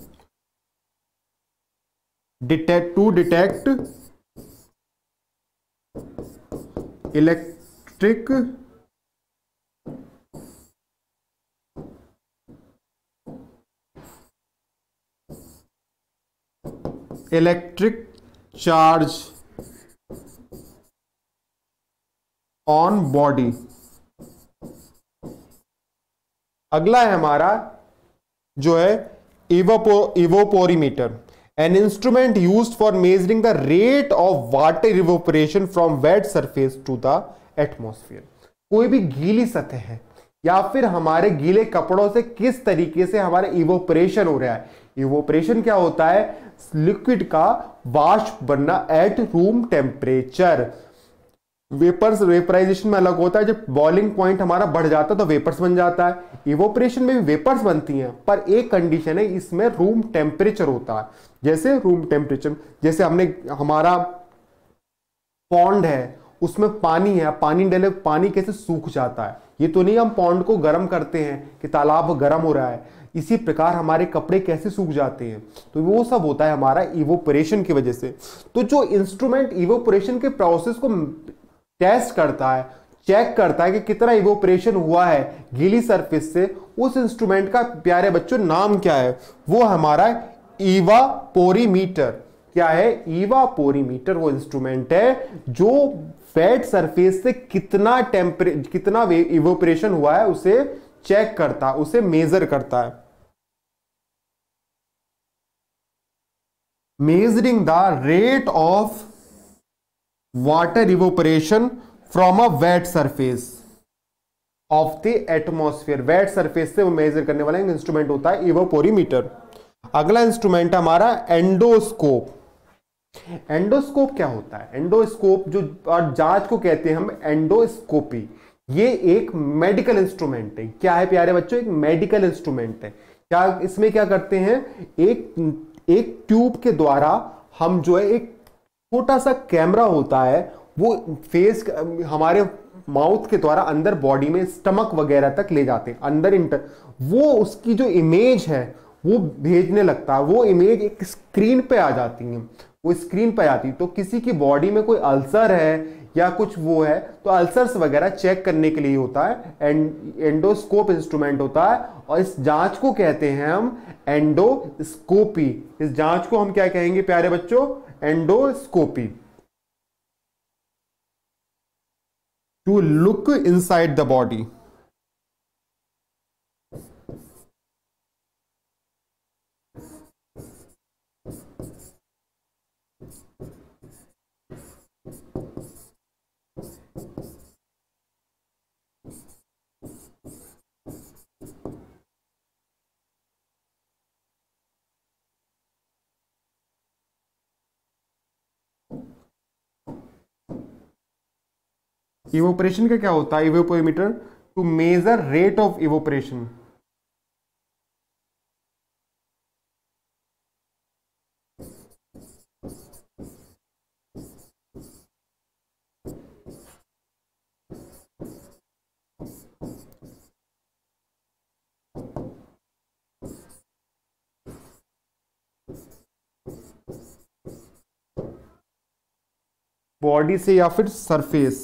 To detect electric charge on body. अगला है हमारा जो है evaporimeter, an instrument used for measuring the rate of water evaporation from wet surface to the atmosphere. कोई भी गीली सतह है या फिर हमारे गीले कपड़ों से किस तरीके से हमारा इवोपरेशन हो रहा है। इवोपरेशन क्या होता है? लिक्विड का वाष्प बनना at room temperature. Vapours vaporisation में अलग होता है, जब बॉइलिंग पॉइंट हमारा बढ़ जाता है तो वेपर्स बन जाता है। इवोपरेशन में भी वेपर्स बनती हैं, पर एक कंडीशन है, इसमें रूम टेम्परेचर होता है। जैसे रूम टेम्परेचर, जैसे हमारा पॉन्ड है उसमें पानी है, पानी डाले पानी कैसे सूख जाता है। ये तो नहीं हम पॉन्ड को गर्म करते हैं कि तालाब गर्म हो रहा है, इसी प्रकार हमारे कपड़े कैसे सूख जाते हैं, तो वो सब होता है हमारा इवोपरेशन की वजह से। तो जो इंस्ट्रूमेंट इवोपरेशन के प्रोसेस को टेस्ट करता है, चेक करता है कि कितना इवोपरेशन हुआ है गीली सरफेस से, उस इंस्ट्रूमेंट का प्यारे बच्चों नाम क्या है? वो हमारा इवापोरीमीटर। क्या है? इवापोरीमीटर वो इंस्ट्रूमेंट है जो वेट सरफेस से कितना इवोपरेशन हुआ है उसे चेक करता, उसे मेजर करता है। Measuring the rate of water evaporation from a wet surface of the atmosphere. Wet surface से वो मेजर करने वाला इंस्ट्रूमेंट होता है इवोपोरीमीटर। अगला इंस्ट्रूमेंट हमारा एंडोस्कोप। एंडोस्कोप क्या होता है? एंडोस्कोप जो और जांच को कहते हैं हम एंडोस्कोपी। ये एक मेडिकल इंस्ट्रूमेंट है। क्या है प्यारे बच्चों? एक मेडिकल इंस्ट्रूमेंट है। क्या इसमें क्या करते हैं? एक ट्यूब के द्वारा हम जो है, एक छोटा सा कैमरा होता है, वो फेस हमारे माउथ के द्वारा अंदर बॉडी में स्टमक वगैरह तक ले जाते हैं, अंदर वो उसकी जो इमेज है वो भेजने लगता है। वो इमेज एक स्क्रीन पे आ जाती है, वो स्क्रीन पे आती। तो किसी की बॉडी में कोई अल्सर है या कुछ वो है, तो अल्सर्स वगैरह चेक करने के लिए होता है एंडोस्कोप इंस्ट्रूमेंट होता है। और इस जांच को कहते हैं हम एंडोस्कोपी। इस जांच को हम क्या कहेंगे प्यारे बच्चों? Endoscopy. To look inside the body. Evaporation का क्या होता है? Evaporimeter to measure rate of evaporation. Body से या फिर सरफेस।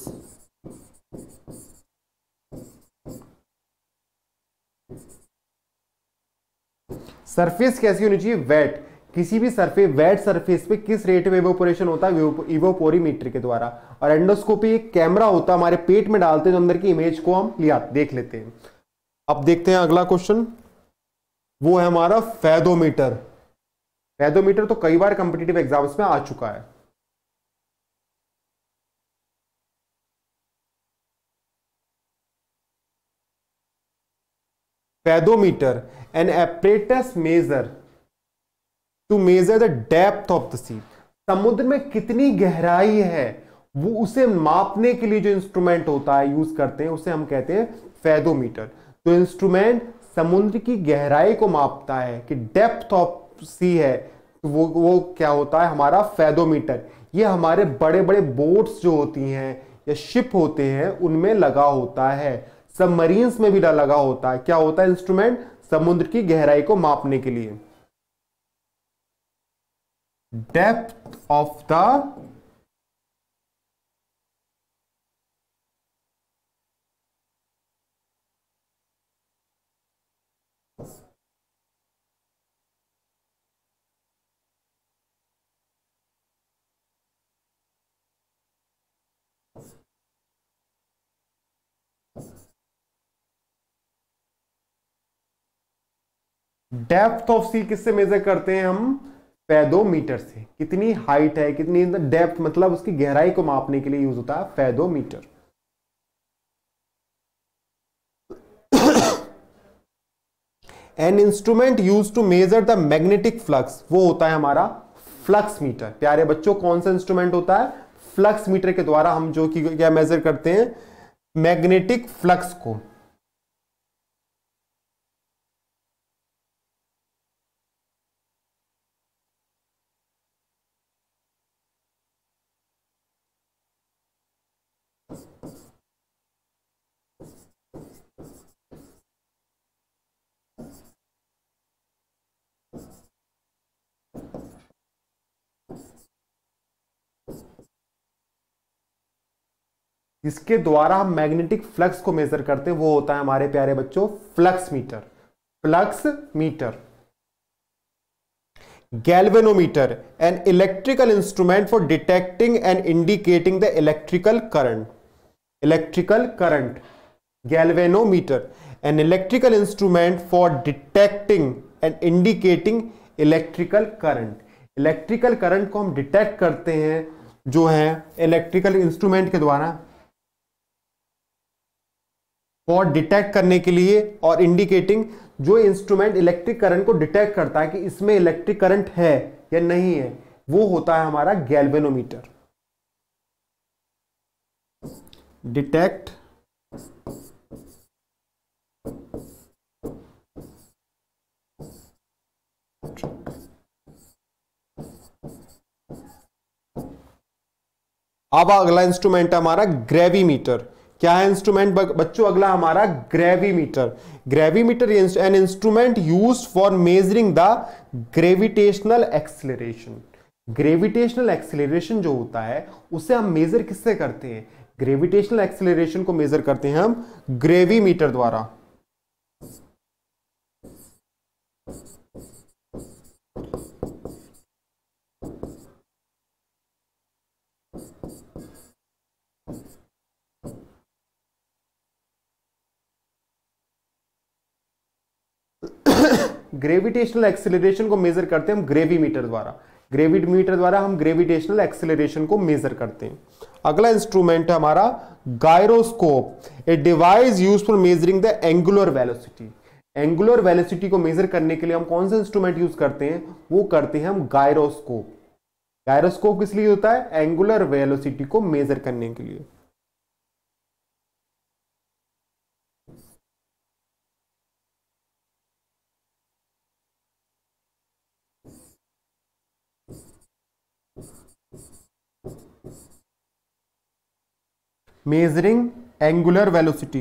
सरफेस कैसी होनी चाहिए? वेट। किसी भी वेट सरफेस पे किस रेट में इवोपोरेशन होता है? इवोपोरीमीटर के द्वारा। और एंडोस्कोपी एक कैमरा होता है, हमारे पेट में डालते हैं तो अंदर की इमेज को हम देख लेते हैं। अब देखते हैं अगला क्वेश्चन, वो है हमारा फेदोमीटर। फेदोमीटर तो कई बार कॉम्पिटिटिव एग्जाम्स में आ चुका है। Fathometer an apparatus measure to measure the depth of the sea. समुद्र में कितनी गहराई है वो उसे मापने के लिए जो इंस्ट्रूमेंट होता है यूज करते हैं उसे हम कहते हैं फेदोमीटर। तो इंस्ट्रूमेंट समुद्र की गहराई को मापता है कि डेप्थ ऑफ सी है, तो वो क्या होता है हमारा फेदोमीटर। ये हमारे बड़े बड़े बोट्स जो होती हैं या शिप होते हैं उनमें लगा होता है, सबमरीन्स में भी लगा होता है। क्या होता है इंस्ट्रूमेंट समुद्र की गहराई को मापने के लिए। Depth of the depth of sea किससे मेजर करते हैं हम? फेदोमीटर से। कितनी हाइट है, कितनी डेप्थ, मतलब उसकी गहराई को मापने के लिए यूज होता है fathometer. An instrument use to measure the magnetic flux, वो होता है हमारा फ्लक्स मीटर। प्यारे बच्चों कौन सा इंस्ट्रूमेंट होता है? फ्लक्स मीटर के द्वारा हम जो कि क्या मेजर करते हैं? मैग्नेटिक फ्लक्स को। इसके द्वारा हम मैग्नेटिक फ्लक्स को मेजर करते हैं वो होता है हमारे प्यारे बच्चों flux meter. Flux meter. Galvanometer an electrical instrument for detecting and indicating the electrical current. Electrical current. Galvanometer an electrical instrument for detecting and indicating electrical current. Electrical current को हम डिटेक्ट करते हैं जो है इलेक्ट्रिकल इंस्ट्रूमेंट के द्वारा, फॉर डिटेक्ट करने के लिए, और इंडिकेटिंग, जो इंस्ट्रूमेंट इलेक्ट्रिक करंट को डिटेक्ट करता है कि इसमें इलेक्ट्रिक करंट है या नहीं है, वो होता है हमारा गैल्वेनोमीटर। डिटेक्ट अब अगला इंस्ट्रूमेंट है हमारा ग्रेविमीटर। क्या है इंस्ट्रूमेंट बच्चों अगला हमारा? Gravimeter. Gravimeter an instrument used for measuring the gravitational acceleration. Gravitational acceleration जो होता है उसे हम मेजर किससे करते हैं? ग्रेविटेशनल एक्सीलरेशन को मेजर करते हैं हम ग्रेविमीटर द्वारा। ग्रेविटेशनल एक्सीलरेशन को मेजर करते हैं हम ग्रेविमीटर द्वारा। ग्रेविमीटर द्वारा हम ग्रेविटेशनल एक्सीलरेशन को मेजर करते हैं। अगला इंस्ट्रूमेंट है हमारा gyroscope. A device used for measuring the angular velocity. Angular velocity को मेजर करने के लिए हम कौन सा इंस्ट्रूमेंट यूज करते हैं? वो करते हैं हम गायरोस्कोप। गायरोस्कोप किस लिए होता है? एंगुलर वेलोसिटी को मेजर करने के लिए। Measuring angular velocity.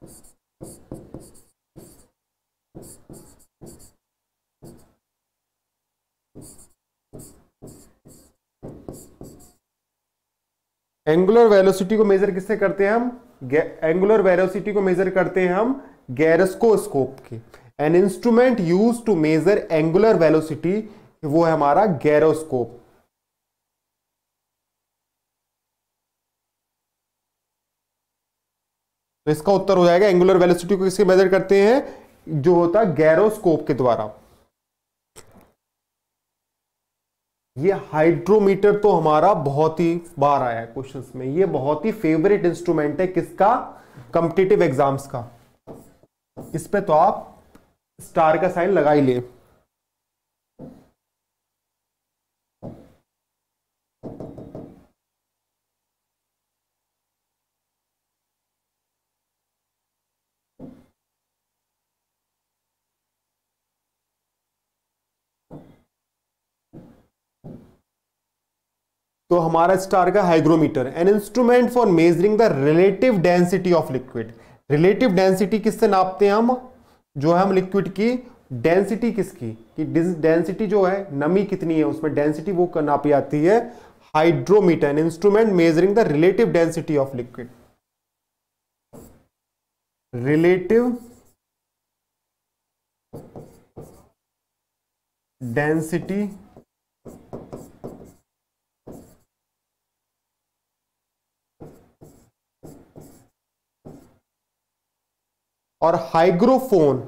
Angular velocity को मेजर किससे करते हैं हम? एंगुलर वेलोसिटी को मेजर करते हैं हम गैरोस्कोप के। An instrument use to measure angular velocity, वो है हमारा गैरोस्कोप। तो इसका उत्तर हो जाएगा एंगुलर वेलोसिटी को किससे मेजर करते हैं? जो होता है गैरोस्कोप के द्वारा। ये हाइड्रोमीटर तो हमारा बहुत ही बार आया है क्वेश्चंस में। ये बहुत ही फेवरेट इंस्ट्रूमेंट है किसका? कॉम्पिटिटिव एग्जाम्स का। इस पे तो आप स्टार का साइन लगा ही ले। तो हमारा स्टार का hygrometer, an instrument for measuring the relative density of liquid. Relative density किससे नापते हैं हम? जो है हम लिक्विड की डेंसिटी किसकी, कि डेंसिटी जो है नमी कितनी है उसमें डेंसिटी वो नापी जाती है hydrometer, an instrument measuring the relative density of liquid. Relative density और हाइग्रोफोन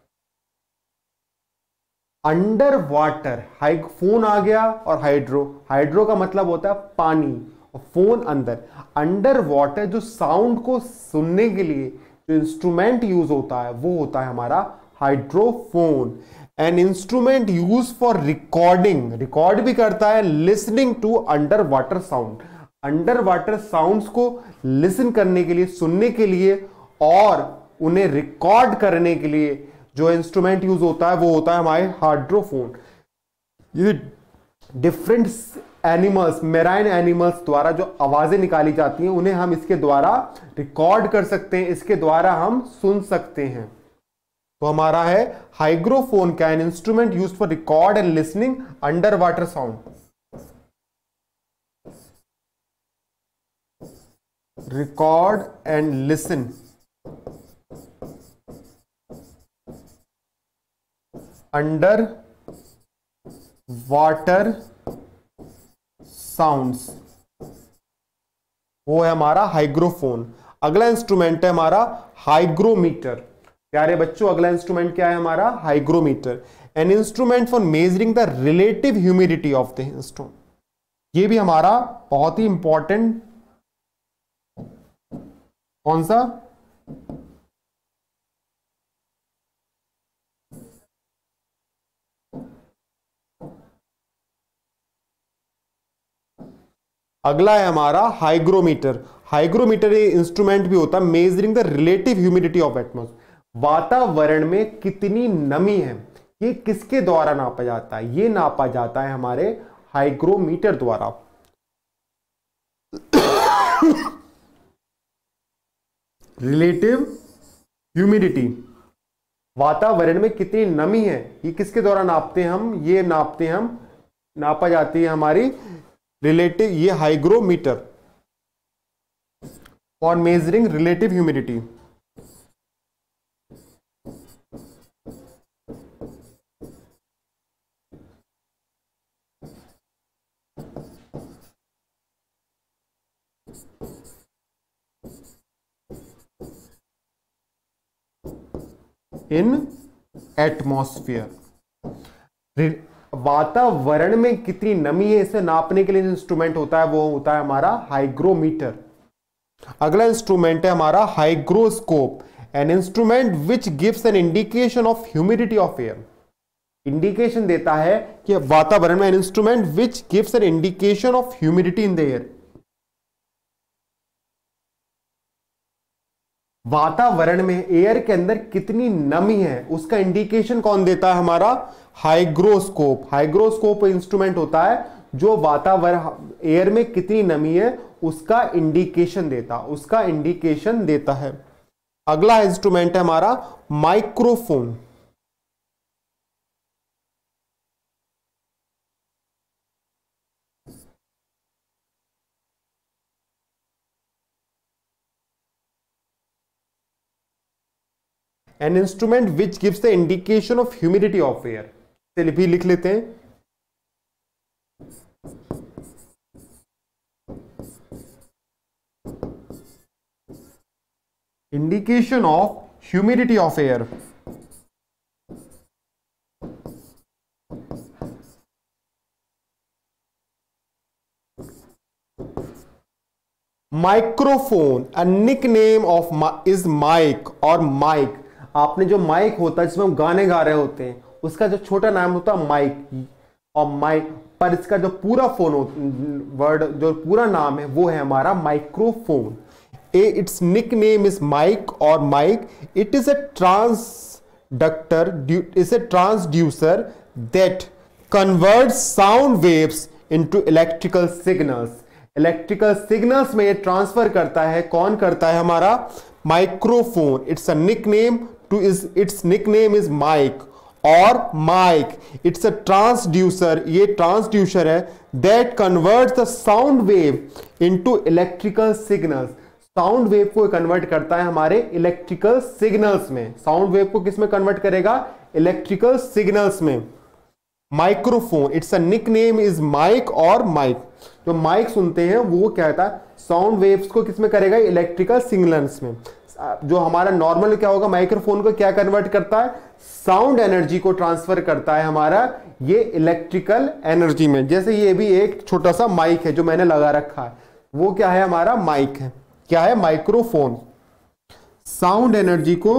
अंडर वाटर। फोन आ गया और हाइड्रो, हाइड्रो का मतलब होता है पानी और फोन अंदर। अंडर वाटर जो साउंड को सुनने के लिए जो इंस्ट्रूमेंट यूज होता है वो होता है हमारा hydrophone. An instrument use for recording, record भी करता है listening to under water sound. Under water sounds को लिसन करने के लिए, सुनने के लिए और उन्हें रिकॉर्ड करने के लिए जो इंस्ट्रूमेंट यूज होता है वो होता है हमारे हाइड्रोफोन। ये डिफरेंट एनिमल्स, मेराइन एनिमल्स द्वारा जो आवाजें निकाली जाती हैं उन्हें हम इसके द्वारा रिकॉर्ड कर सकते हैं, इसके द्वारा हम सुन सकते हैं। तो हमारा है हाइग्रोफोन का an instrument use for record and listening under water sound. Record and listen under water sounds, वो है हमारा हाइग्रोफोन। अगला इंस्ट्रूमेंट है हमारा हाइग्रोमीटर। प्यारे बच्चों अगला इंस्ट्रूमेंट क्या है हमारा? Hygrometer, an instrument for measuring the relative humidity of the stone. ये भी हमारा बहुत ही इंपॉर्टेंट, कौन सा? अगला है हमारा हाइग्रोमीटर। हाइग्रोमीटर ये इंस्ट्रूमेंट भी होता है measuring the relative humidity of atmosphere. वातावरण में कितनी नमी है ये किसके द्वारा नापा जाता है? ये नापा जाता है हमारे हाइग्रोमीटर द्वारा। रिलेटिव ह्यूमिडिटी, वातावरण में कितनी नमी है ये किसके द्वारा नापते हैं हम? ये नापते हैं हम, नापा जाती है हमारी रिलेटिव, ये hygrometer for measuring relative humidity. In atmosphere, वातावरण में कितनी नमी है इसे नापने के लिए इंस्ट्रूमेंट होता है वो होता है हमारा हाइग्रोमीटर। अगला इंस्ट्रूमेंट है हमारा hygroscope, an instrument which gives an indication of humidity of air. Indication देता है कि वातावरण में, an instrument which gives an indication of humidity in the air. वातावरण में, एयर के अंदर कितनी नमी है उसका इंडिकेशन कौन देता है? हमारा हाइग्रोस्कोप। हाइग्रोस्कोप इंस्ट्रूमेंट होता है जो वातावरण, एयर में कितनी नमी है उसका इंडिकेशन देता है। अगला इंस्ट्रूमेंट है हमारा microphone. An instrument which gives the indication of humidity of air। चलिए भी लिख लेते हैं। Indication of humidity of air। Microphone, a nickname of is mic or mic। आपने जो माइक होता है जिसमें हम गाने गा रहे होते हैं, उसका जो छोटा नाम होता है माइक, और माइक पर इसका जो पूरा फोन वर्ड जो पूरा नाम है वो है हमारा microphone. Its nickname is mic और mic. It is a transducer that converts sound waves into electrical signals. Electrical signals में ये ट्रांसफर करता है, कौन करता है? हमारा microphone. It's a nickname to its nickname is mic और माइक। इट्स अ ट्रांसड्यूसर, ये ट्रांसड्यूसर है that converts the sound wave into electrical signals. Sound wave को कन्वर्ट करता है हमारे इलेक्ट्रिकल सिग्नल्स में। साउंड वेव को किस में कन्वर्ट करेगा? इलेक्ट्रिकल सिग्नल्स में। Microphone, it's a nickname is mic और माइक। जो माइक सुनते हैं वो क्या होता है? साउंड वेव्स को किस में करेगा? इलेक्ट्रिकल सिग्नल्स में। जो हमारा नॉर्मल क्या होगा? माइक्रोफोन को क्या कन्वर्ट करता है? साउंड एनर्जी को ट्रांसफर करता है हमारा ये इलेक्ट्रिकल एनर्जी में। जैसे ये भी एक छोटा सा माइक है जो मैंने लगा रखा है, वो क्या है? हमारा माइक है। क्या है? माइक्रोफोन। साउंड एनर्जी को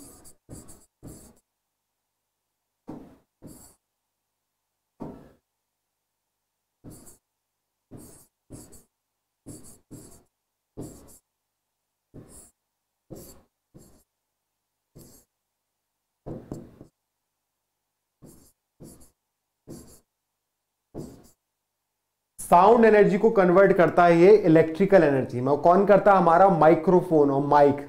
साउंड एनर्जी को कन्वर्ट करता है ये इलेक्ट्रिकल एनर्जी में। कौन करता है? हमारा माइक्रोफोन और mic.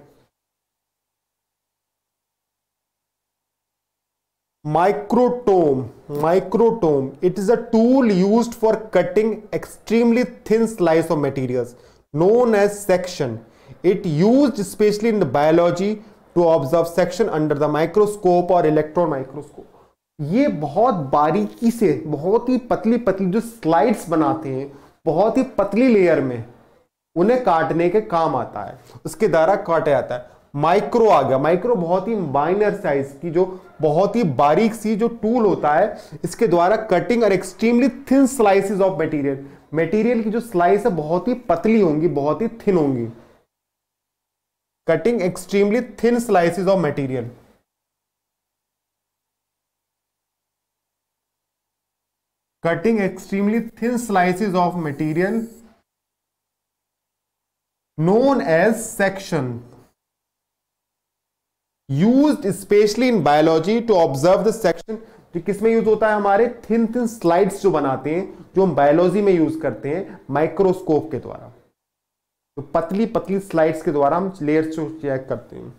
Microtome, microtome, it is a tool used for cutting extremely thin slice of materials known as section. It used specially in the biology to observe section under the microscope और इलेक्ट्रॉन माइक्रोस्कोप। ये बहुत बारीकी से, बहुत ही पतली पतली जो स्लाइड्स बनाते हैं, बहुत ही पतली लेयर में, उन्हें काटने के काम आता है, उसके द्वारा काटा जाता है। माइक्रो आ गया। माइक्रो बहुत ही माइनर साइज की, जो बहुत ही बारीक सी जो टूल होता है, इसके द्वारा कटिंग और extremely thin slices of material. Material की जो स्लाइस है बहुत ही पतली होंगी, बहुत ही थिन होंगी। Cutting extremely thin slices of material. Cutting extremely thin slices of material known as section, used especially in biology to observe the section। जो किसमें यूज होता है? हमारे थिन थिन स्लाइड्स जो बनाते हैं, जो हम बायोलॉजी में यूज करते हैं माइक्रोस्कोप के द्वारा। तो पतली पतली स्लाइड्स के द्वारा हम लेयर्स को चेक करते हैं।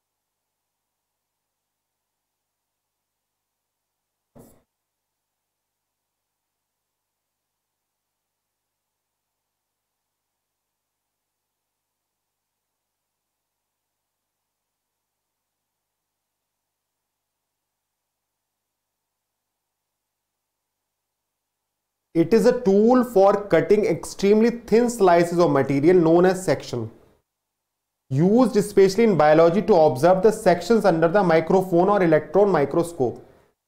It is a tool for cutting extremely thin slices of material known as section, used especially in biology to observe the sections under the microphone or electron microscope.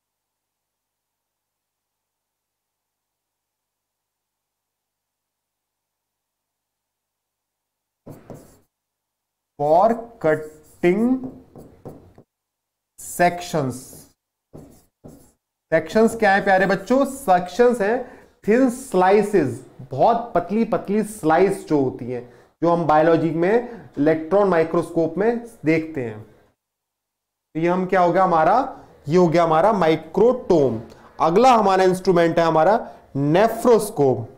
For cutting sections, sections क्या है प्यारे बच्चों? सेक्शंस हैं थिन स्लाइसेस, बहुत पतली पतली स्लाइस जो होती है, जो हम बायोलॉजी में इलेक्ट्रॉन माइक्रोस्कोप में देखते हैं। तो ये हम क्या हो गया हमारा? ये हो गया हमारा माइक्रोटोम। अगला हमारा इंस्ट्रूमेंट है हमारा नेफ्रोस्कोप।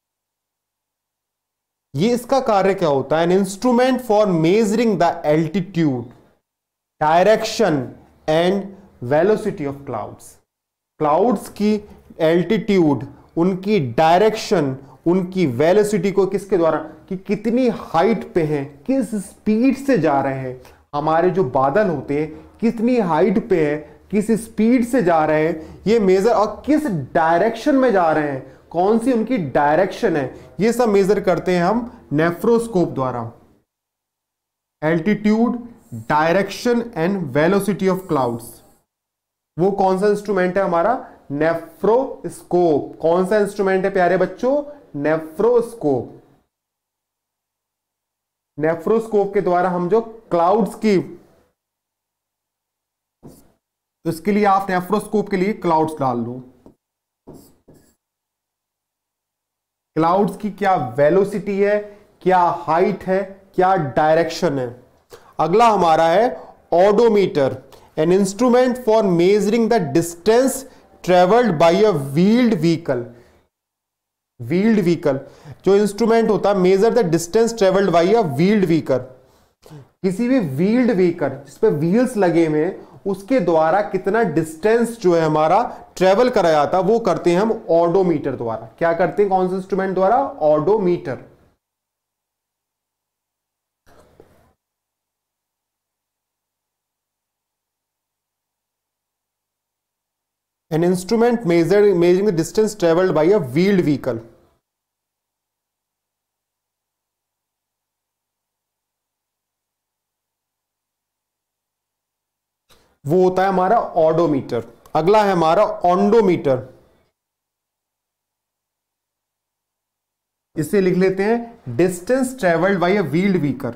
ये इसका कार्य क्या होता है? An instrument for measuring the altitude, direction and velocity of clouds. Clouds की एल्टीट्यूड, उनकी डायरेक्शन, उनकी वेलोसिटी को किसके द्वारा, कि कितनी हाइट पे हैं, किस स्पीड से जा रहे हैं, हमारे जो बादल होते हैं कितनी हाइट पे है, किस स्पीड से जा रहे हैं, ये मेजर, और किस डायरेक्शन में जा रहे हैं, कौन सी उनकी डायरेक्शन है, ये सब मेजर करते हैं हम नेफ्रोस्कोप द्वारा। Altitude, direction and velocity of clouds, वो कौन सा इंस्ट्रूमेंट है हमारा? नेफ्रोस्कोप। कौन सा इंस्ट्रूमेंट है प्यारे बच्चों? नेफ्रोस्कोप। नेफ्रोस्कोप के द्वारा हम जो क्लाउड्स की तो इसके लिए आप नेफ्रोस्कोप के लिए क्लाउड्स डाल लो। क्लाउड्स की क्या वेलोसिटी है, क्या हाइट है, क्या डायरेक्शन है। अगला हमारा है odometer, an instrument for measuring the distance travelled by a wheeled vehicle. Wheeled vehicle जो इंस्ट्रूमेंट होता है, measure the distance travelled by a wheeled vehicle. किसी भी व्हील्ड व्हीकल जिसपे व्हील्स लगे हुए हैं उसके द्वारा कितना डिस्टेंस जो है हमारा ट्रेवल करा जाता है वो करते हैं हम ओडोमीटर द्वारा। क्या करते हैं, कौन से इंस्ट्रूमेंट द्वारा, odometer. An instrument measuring the distance travelled by a wheeled vehicle. वो होता है हमारा ओडोमीटर। अगला है हमारा ओंडोमीटर। इसे लिख लेते हैं distance travelled by a wheeled vehicle.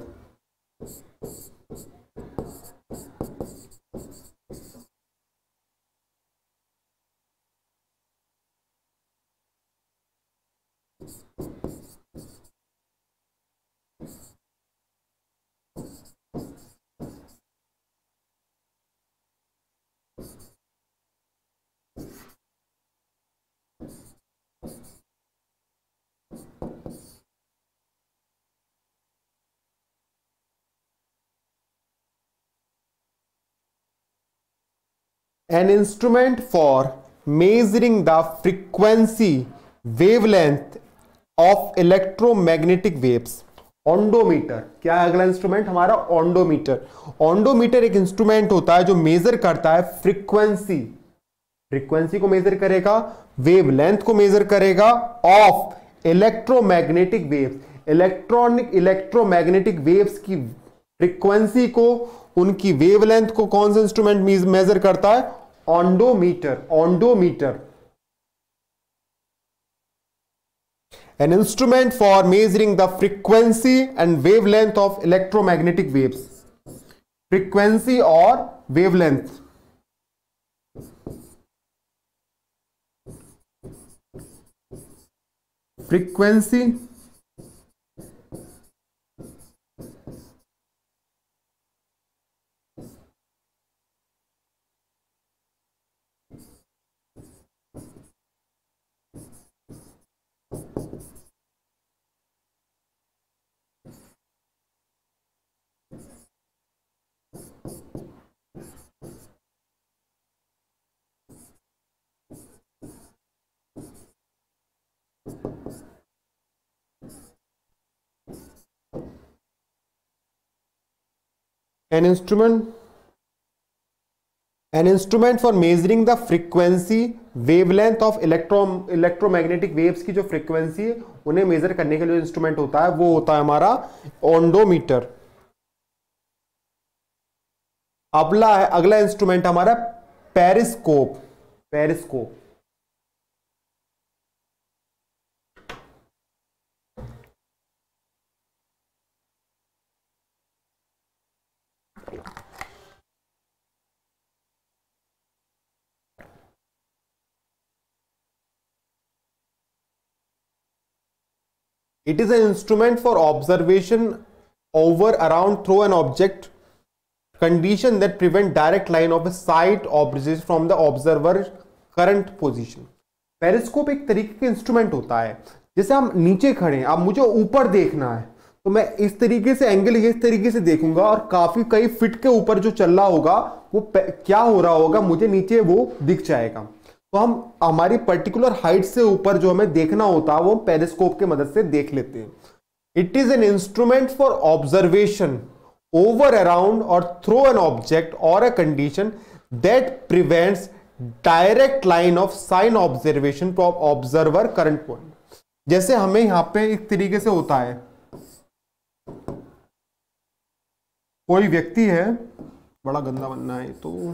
An instrument for measuring the frequency wavelength of electromagnetic waves। Ondometer क्या है अगला इंस्ट्रूमेंट हमारा, ओंडोमीटर। ओंडोमीटर एक इंस्ट्रूमेंट होता है जो मेजर करता है फ्रीक्वेंसी, फ्रीक्वेंसी को मेजर करेगा, वेवलेंथ को मेजर करेगा of electromagnetic waves. Electromagnetic waves की फ्रीक्वेंसी को, उनकी वेवलेंथ को कौन सा इंस्ट्रूमेंट मेजर करता है, ओंडोमीटर। ओंडोमीटर an instrument for measuring the frequency and wavelength of electromagnetic waves। frequency और wavelength, frequency an instrument for measuring the frequency wavelength of electromagnetic waves की जो फ्रीक्वेंसी है उन्हें मेजर करने के लिए इंस्ट्रूमेंट होता है वो होता है हमारा ओंडोमीटर। अगला इंस्ट्रूमेंट हमारा periscope. Periscope it is an instrument for observation over, around, through an object, condition that prevent direct line of a sight object from the observer current position। Periscope एक तरीके का इंस्ट्रूमेंट होता है, जैसे हम नीचे खड़े हैं, अब मुझे ऊपर देखना है तो मैं इस तरीके से एंगल इस तरीके से देखूंगा और काफी कई फीट के ऊपर जो चल रहा होगा वो क्या हो रहा होगा मुझे नीचे वो दिख जाएगा। तो हम हमारी पर्टिकुलर हाइट से ऊपर जो हमें देखना होता है वो पेरिस्कोप के मदद से देख लेते हैं। It is an instrument for observation over, around और थ्रू एन ऑब्जेक्ट और a condition that prevents direct line of sign observation from observer current point. जैसे हमें यहां पे एक तरीके से होता है, कोई व्यक्ति है, बड़ा गंदा बनना है तो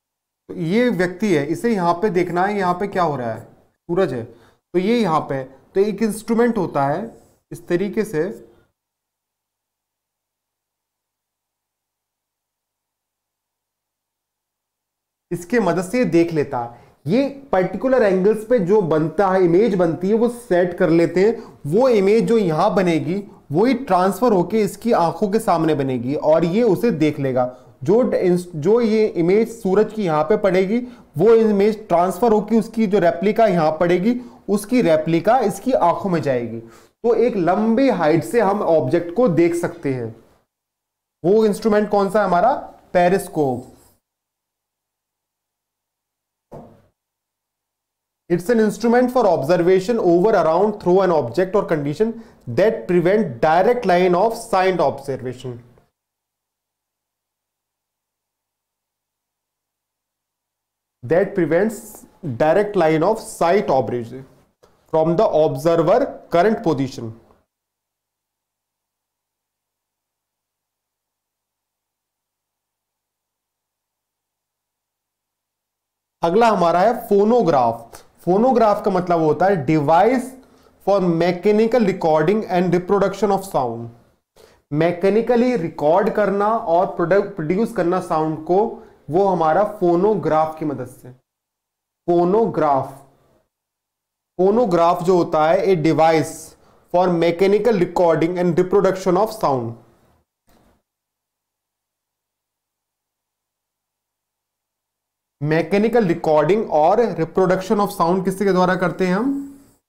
ये व्यक्ति है, इसे यहां पे देखना है, यहां पे क्या हो रहा है, सूरज है, तो ये यहां पे तो एक इंस्ट्रूमेंट होता है इस तरीके से, इसके मदद से देख लेता है। ये पर्टिकुलर एंगल्स पे जो बनता है, इमेज बनती है, वो सेट कर लेते हैं। वो इमेज जो यहां बनेगी वही ट्रांसफर होके इसकी आंखों के सामने बनेगी और ये उसे देख लेगा। जो ये इमेज सूरज की यहां पे पड़ेगी, वो इमेज ट्रांसफर होकर उसकी जो रेप्लिका यहां पड़ेगी, उसकी रेप्लिका इसकी आंखों में जाएगी। तो एक लंबी हाइट से हम ऑब्जेक्ट को देख सकते हैं। वो इंस्ट्रूमेंट कौन सा है हमारा? Periscope. It's an instrument for observation over, around, through an object or condition that prevent direct line of sight observation. That prevents direct line of sight observation from the observer current position. अगला हमारा है फोनोग्राफ। फोनोग्राफ का मतलब होता है device for mechanical recording and reproduction of sound. Mechanically record करना और प्रोड्यूस करना साउंड को, वो हमारा फोनोग्राफ की मदद से। फोनोग्राफ जो होता है a device for mechanical recording and reproduction of sound. Mechanical recording और रिप्रोडक्शन ऑफ साउंड किसके द्वारा करते हैं हम?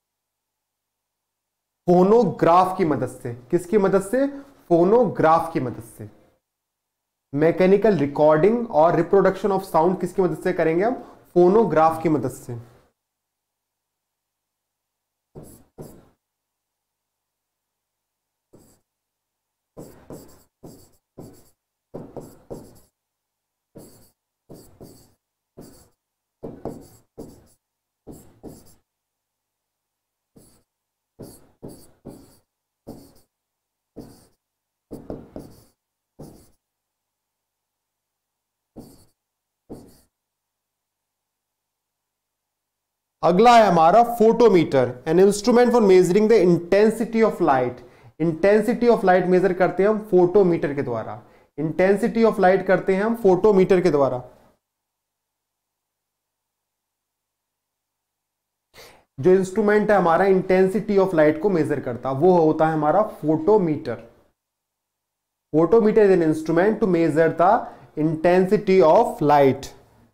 फोनोग्राफ की मदद से। किसकी मदद से? फोनोग्राफ की मदद से। मैकेनिकल रिकॉर्डिंग और रिप्रोडक्शन ऑफ साउंड किसकी मदद से करेंगे हम? फोनोग्राफ की मदद से। अगला है हमारा photometer, an instrument for measuring the intensity of light. Intensity of light measure करते हैं हम फोटोमीटर के द्वारा। इंटेंसिटी ऑफ लाइट करते हैं हम फोटोमीटर के द्वारा। जो इंस्ट्रूमेंट है हमारा इंटेंसिटी ऑफ लाइट को मेजर करता, वो होता है हमारा photometer. Photometer is an instrument to measure the intensity of light.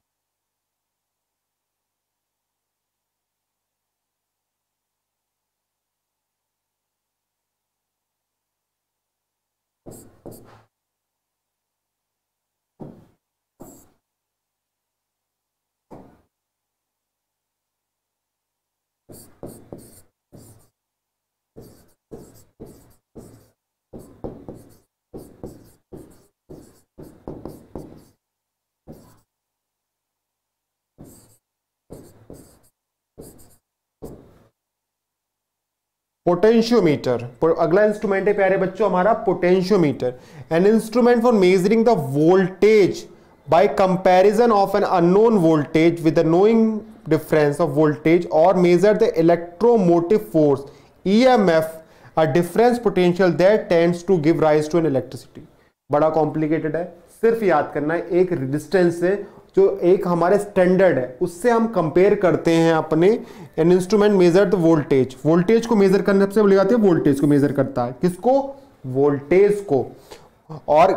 Potentiometer. अगला इंस्ट्रूमेंट है प्यारे बच्चों हमारा potentiometer, an instrument for measuring the voltage by comparison of an unknown voltage with the knowing difference of voltage और measure the electromotive force EMF, a difference potential that tends to give rise to an electricity. बड़ा कॉम्प्लिकेटेड है, सिर्फ याद करना है एक रेजिस्टेंस से जो एक हमारे स्टैंडर्ड है उससे हम कंपेयर करते हैं अपने। An instrument measure the voltage. Voltage को मेजर करने सबसे बड़ी बात है, वोल्टेज को मेजर करता है। किसको? वोल्टेज को। और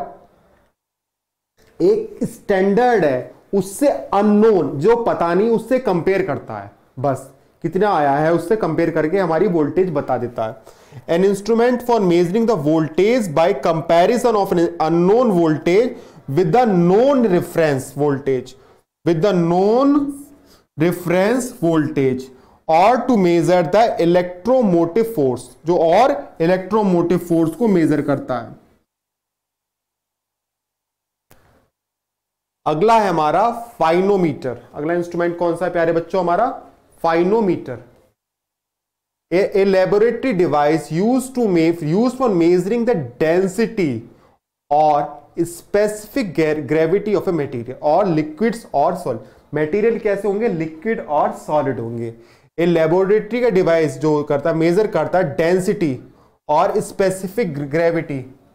एक स्टैंडर्ड है उससे अननोन, जो पता नहीं, उससे कंपेयर करता है। बस कितना आया है उससे कंपेयर करके हमारी वोल्टेज बता देता है। An instrument for measuring the voltage by comparison of an unknown voltage with the known reference voltage, or to measure the electromotive force, जो और electromotive force को मेजर करता है। अगला है हमारा फाइनोमीटर। अगला इंस्ट्रूमेंट कौन सा है प्यारे बच्चों? हमारा फाइनोमीटर। A laboratory device used for measuring the density or specific gravity of a material और लिक्विड्स और सॉलिड। मटेरियल कैसे होंगे? लिक्विड और सॉलिड होंगे। ए लेबोरेटरी का डिवाइस जो करता है, मेजर करता है डेंसिटी और स्पेसिफिक ग्रेविटी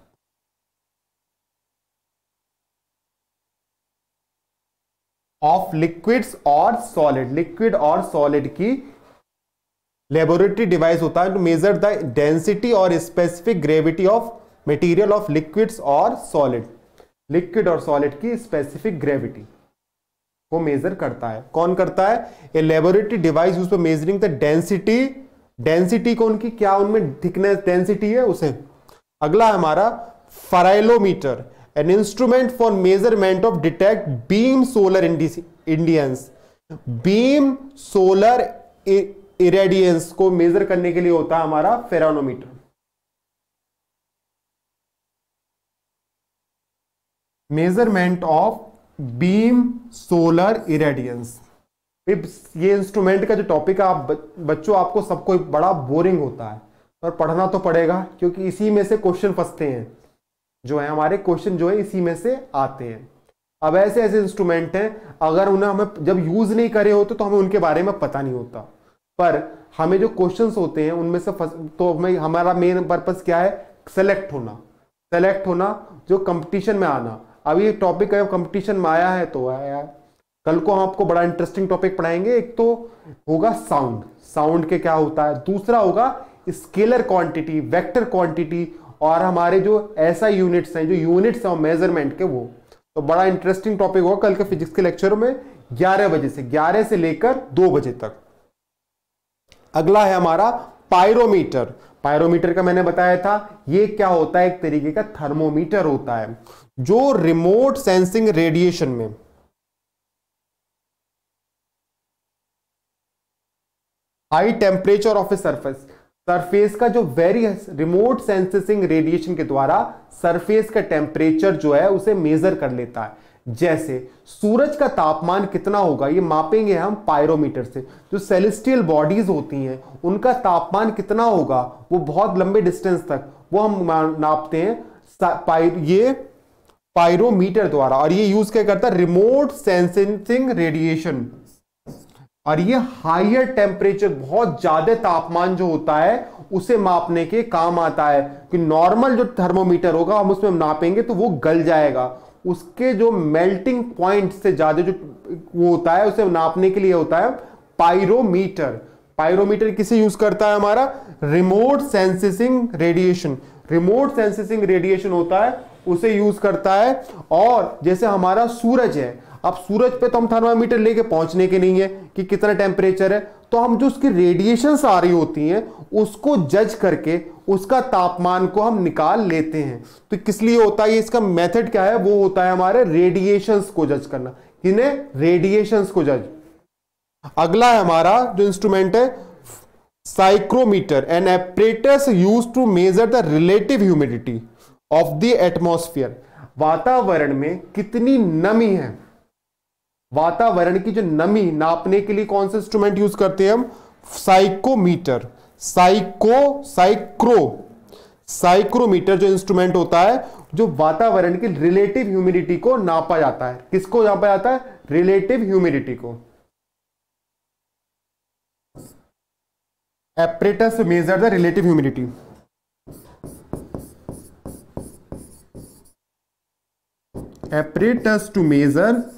ऑफ लिक्विड्स और सॉलिड, लिक्विड और सॉलिड की लेबोरेटरी डिवाइस होता है टू मेजर द डेंसिटी और specific gravity of material of liquids और सॉलिड, लिक्विड और सॉलिड की स्पेसिफिक ग्रेविटी को मेजर करता है। कौन करता है? A laboratory device used for measuring the density, density कौन की, क्या उनमें थिकनेस डेंसिटी है उसे। अगला हमारा फाइरोमीटर, an instrument for measurement of detect beam solar Indians, beam solar irradiance को मेजर करने के लिए होता है हमारा फेरोनोमीटर। Measurement of beam solar irradiance. ये इंस्ट्रूमेंट का जो टॉपिक है आप बच्चों, आपको सबको बड़ा बोरिंग होता है और पढ़ना तो पड़ेगा, क्योंकि इसी में से क्वेश्चन फंसते हैं, जो है हमारे क्वेश्चन जो है इसी में से आते हैं। अब ऐसे ऐसे इंस्ट्रूमेंट हैं, अगर उन्हें हमें जब यूज नहीं करे होते तो हमें उनके बारे में पता नहीं होता, पर हमें जो क्वेश्चंस होते हैं उनमें से तो हमें, हमारा मेन पर्पस क्या है? सेलेक्ट होना, सेलेक्ट होना, जो कंपटीशन में आना। अब ये टॉपिक है कंपटीशन में आया है तो आया, कल को हम आपको बड़ा इंटरेस्टिंग टॉपिक पढ़ाएंगे। एक तो होगा साउंड, साउंड के क्या होता है, दूसरा होगा स्केलर क्वांटिटी, वेक्टर क्वांटिटी, और हमारे जो ऐसा यूनिट्स हैं, जो यूनिट्स हैं मेजरमेंट के, वो तो बड़ा इंटरेस्टिंग टॉपिक होगा कल के फिजिक्स के लेक्चर में 11 बजे से, 11 से लेकर 2 बजे तक। अगला है हमारा पायरोमीटर। पायरोमीटर का मैंने बताया था, ये क्या होता है? एक तरीके का थर्मोमीटर होता है जो रिमोट सेंसिंग रेडिएशन में high temperature of a surface, surface का जो वेरी रिमोट सेंसिंग रेडिएशन के द्वारा सरफेस का टेम्परेचर जो है उसे मेजर कर लेता है। जैसे सूरज का तापमान कितना होगा, ये मापेंगे हम पायरोमीटर से। जो सेलेस्टियल बॉडीज होती हैं उनका तापमान कितना होगा, वो बहुत लंबे डिस्टेंस तक वो हम नापते हैं ये पायरोमीटर द्वारा, और ये यूज क्या करता है? Remote sensing radiation. और ये हायर टेम्परेचर, बहुत ज्यादा तापमान जो होता है उसे मापने के काम आता है, कि नॉर्मल जो थर्मोमीटर होगा हम उसमें नापेंगे तो वो गल जाएगा, उसके जो मेल्टिंग पॉइंट से ज्यादा जो वो होता है उसे नापने के लिए होता है पायरोमीटर। पायरोमीटर किसे यूज करता है? हमारा remote sensing radiation, remote sensing radiation होता है उसे यूज करता है। और जैसे हमारा सूरज है, अब सूरज पे तो हम थर्मामीटर लेके पहुंचने के नहीं है कि कितना टेम्परेचर है, तो हम जो उसकी रेडिएशंस आ रही होती हैं उसको जज करके उसका तापमान को हम निकाल लेते हैं। तो किस लिए होता है? इसका मेथड क्या है? वो होता है हमारे रेडिएशंस को जज करना, किन्हें? रेडिएशंस को जज। अगला है हमारा जो इंस्ट्रूमेंट है psychrometer, an apparatus used to measure the relative humidity of the atmosphere. वातावरण में कितनी नमी है, वातावरण की जो नमी नापने के लिए कौन सा इंस्ट्रूमेंट यूज करते हैं हम? साइकोमीटर। साइक्रोमीटर जो इंस्ट्रूमेंट होता है जो वातावरण की रिलेटिव ह्यूमिडिटी को नापा जाता है। किसको नापा जाता है? रिलेटिव ह्यूमिडिटी को। apparatus to measure the relative humidity. Apparatus to measure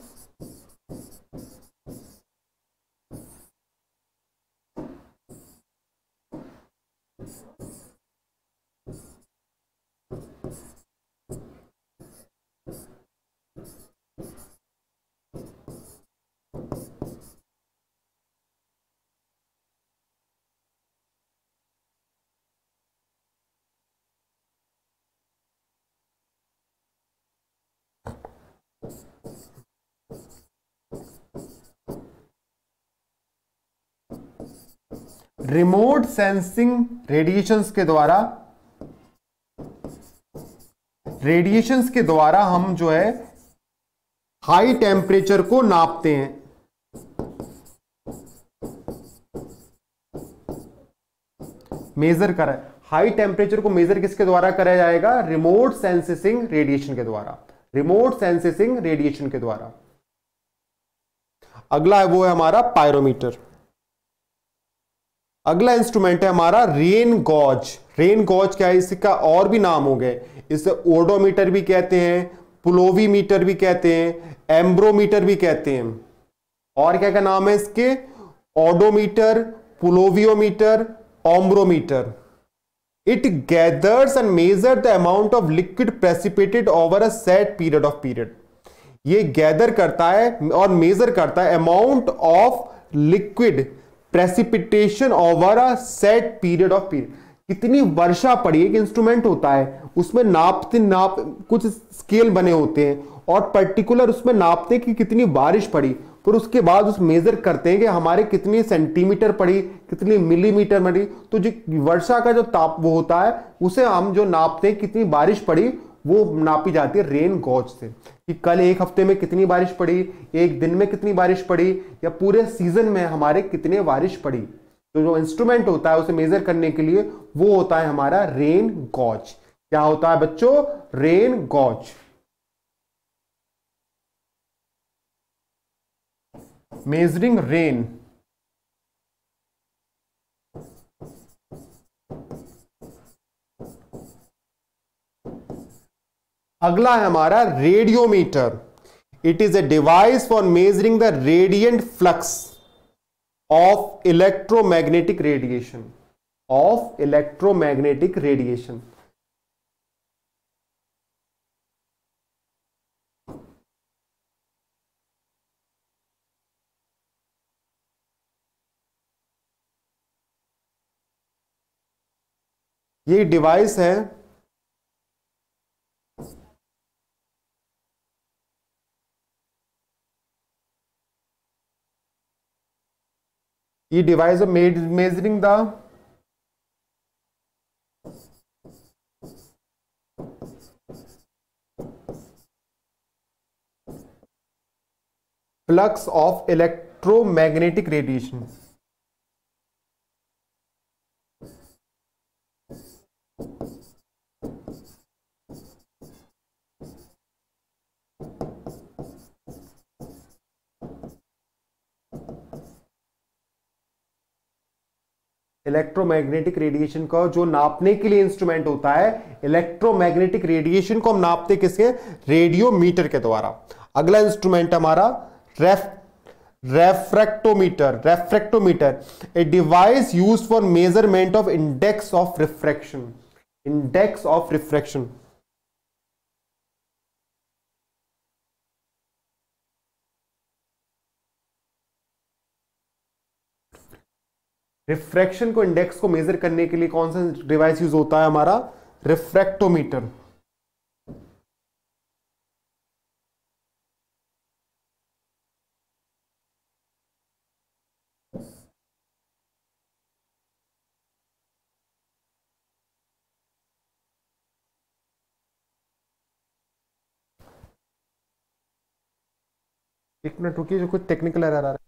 remote sensing radiations के द्वारा हम जो है हाई टेम्परेचर को नापते हैं। मेजर करा हाई टेम्परेचर को मेजर किसके द्वारा करा जाएगा? रिमोट सेंसिंग रेडिएशन के द्वारा। रिमोट सेंसिंग रेडिएशन के द्वारा। अगला है वो है हमारा पायरोमीटर। अगला इंस्ट्रूमेंट है हमारा रेन गॉज। रेन गॉज क्या है, इसका और भी नाम हो गए, इसे ओडोमीटर भी कहते हैं, पुलोवीमीटर भी कहते हैं, एम्ब्रोमीटर भी कहते हैं। और क्या क्या नाम है इसके, odometer, pluviometer, ombrometer. It gathers and measure the amount of liquid precipitated over a set period of period. ये गैदर करता है और मेजर करता है amount of liquid precipitation over a set period of period. कितनी वर्षा पड़ी, एक इंस्ट्रूमेंट होता है उसमें नाप कुछ स्केल बने होते हैं और पर्टिकुलर उसमें नापते हैं कि कितनी बारिश पड़ी, फिर उसके बाद उस मेजर करते हैं कि हमारे कितनी सेंटीमीटर पड़ी, कितनी मिलीमीटर पड़ी। तो जो वर्षा का जो ताप वो होता है उसे हम जो नापते हैं कितनी बारिश पड़ी, वो नापी जाती है रेन गॉज से, कि कल एक हफ्ते में कितनी बारिश पड़ी, एक दिन में कितनी बारिश पड़ी, या पूरे सीजन में हमारे कितने बारिश पड़ी। तो जो इंस्ट्रूमेंट होता है उसे मेजर करने के लिए वो होता है हमारा रेन गॉज। क्या होता है बच्चों, रेन गॉज। Measuring rain. अगला है हमारा radiometer. It is a device for measuring the radiant flux of electromagnetic radiation, of electromagnetic radiation. ये डिवाइस है, ये device of measuring the flux of electromagnetic radiation. Electromagnetic radiation का जो नापने के लिए इंस्ट्रूमेंट होता है, इलेक्ट्रोमैग्नेटिक रेडिएशन को हम नापते किसके, रेडियोमीटर के द्वारा। अगला इंस्ट्रूमेंट हमारा refractometer. Refractometer a device used for measurement of index of refraction, index of refraction. Refraction को, इंडेक्स को मेजर करने के लिए कौन सा डिवाइस यूज होता है हमारा, रिफ्रैक्टोमीटर। एक मिनट रुकिए, जो कुछ टेक्निकल एरर आ रहा है।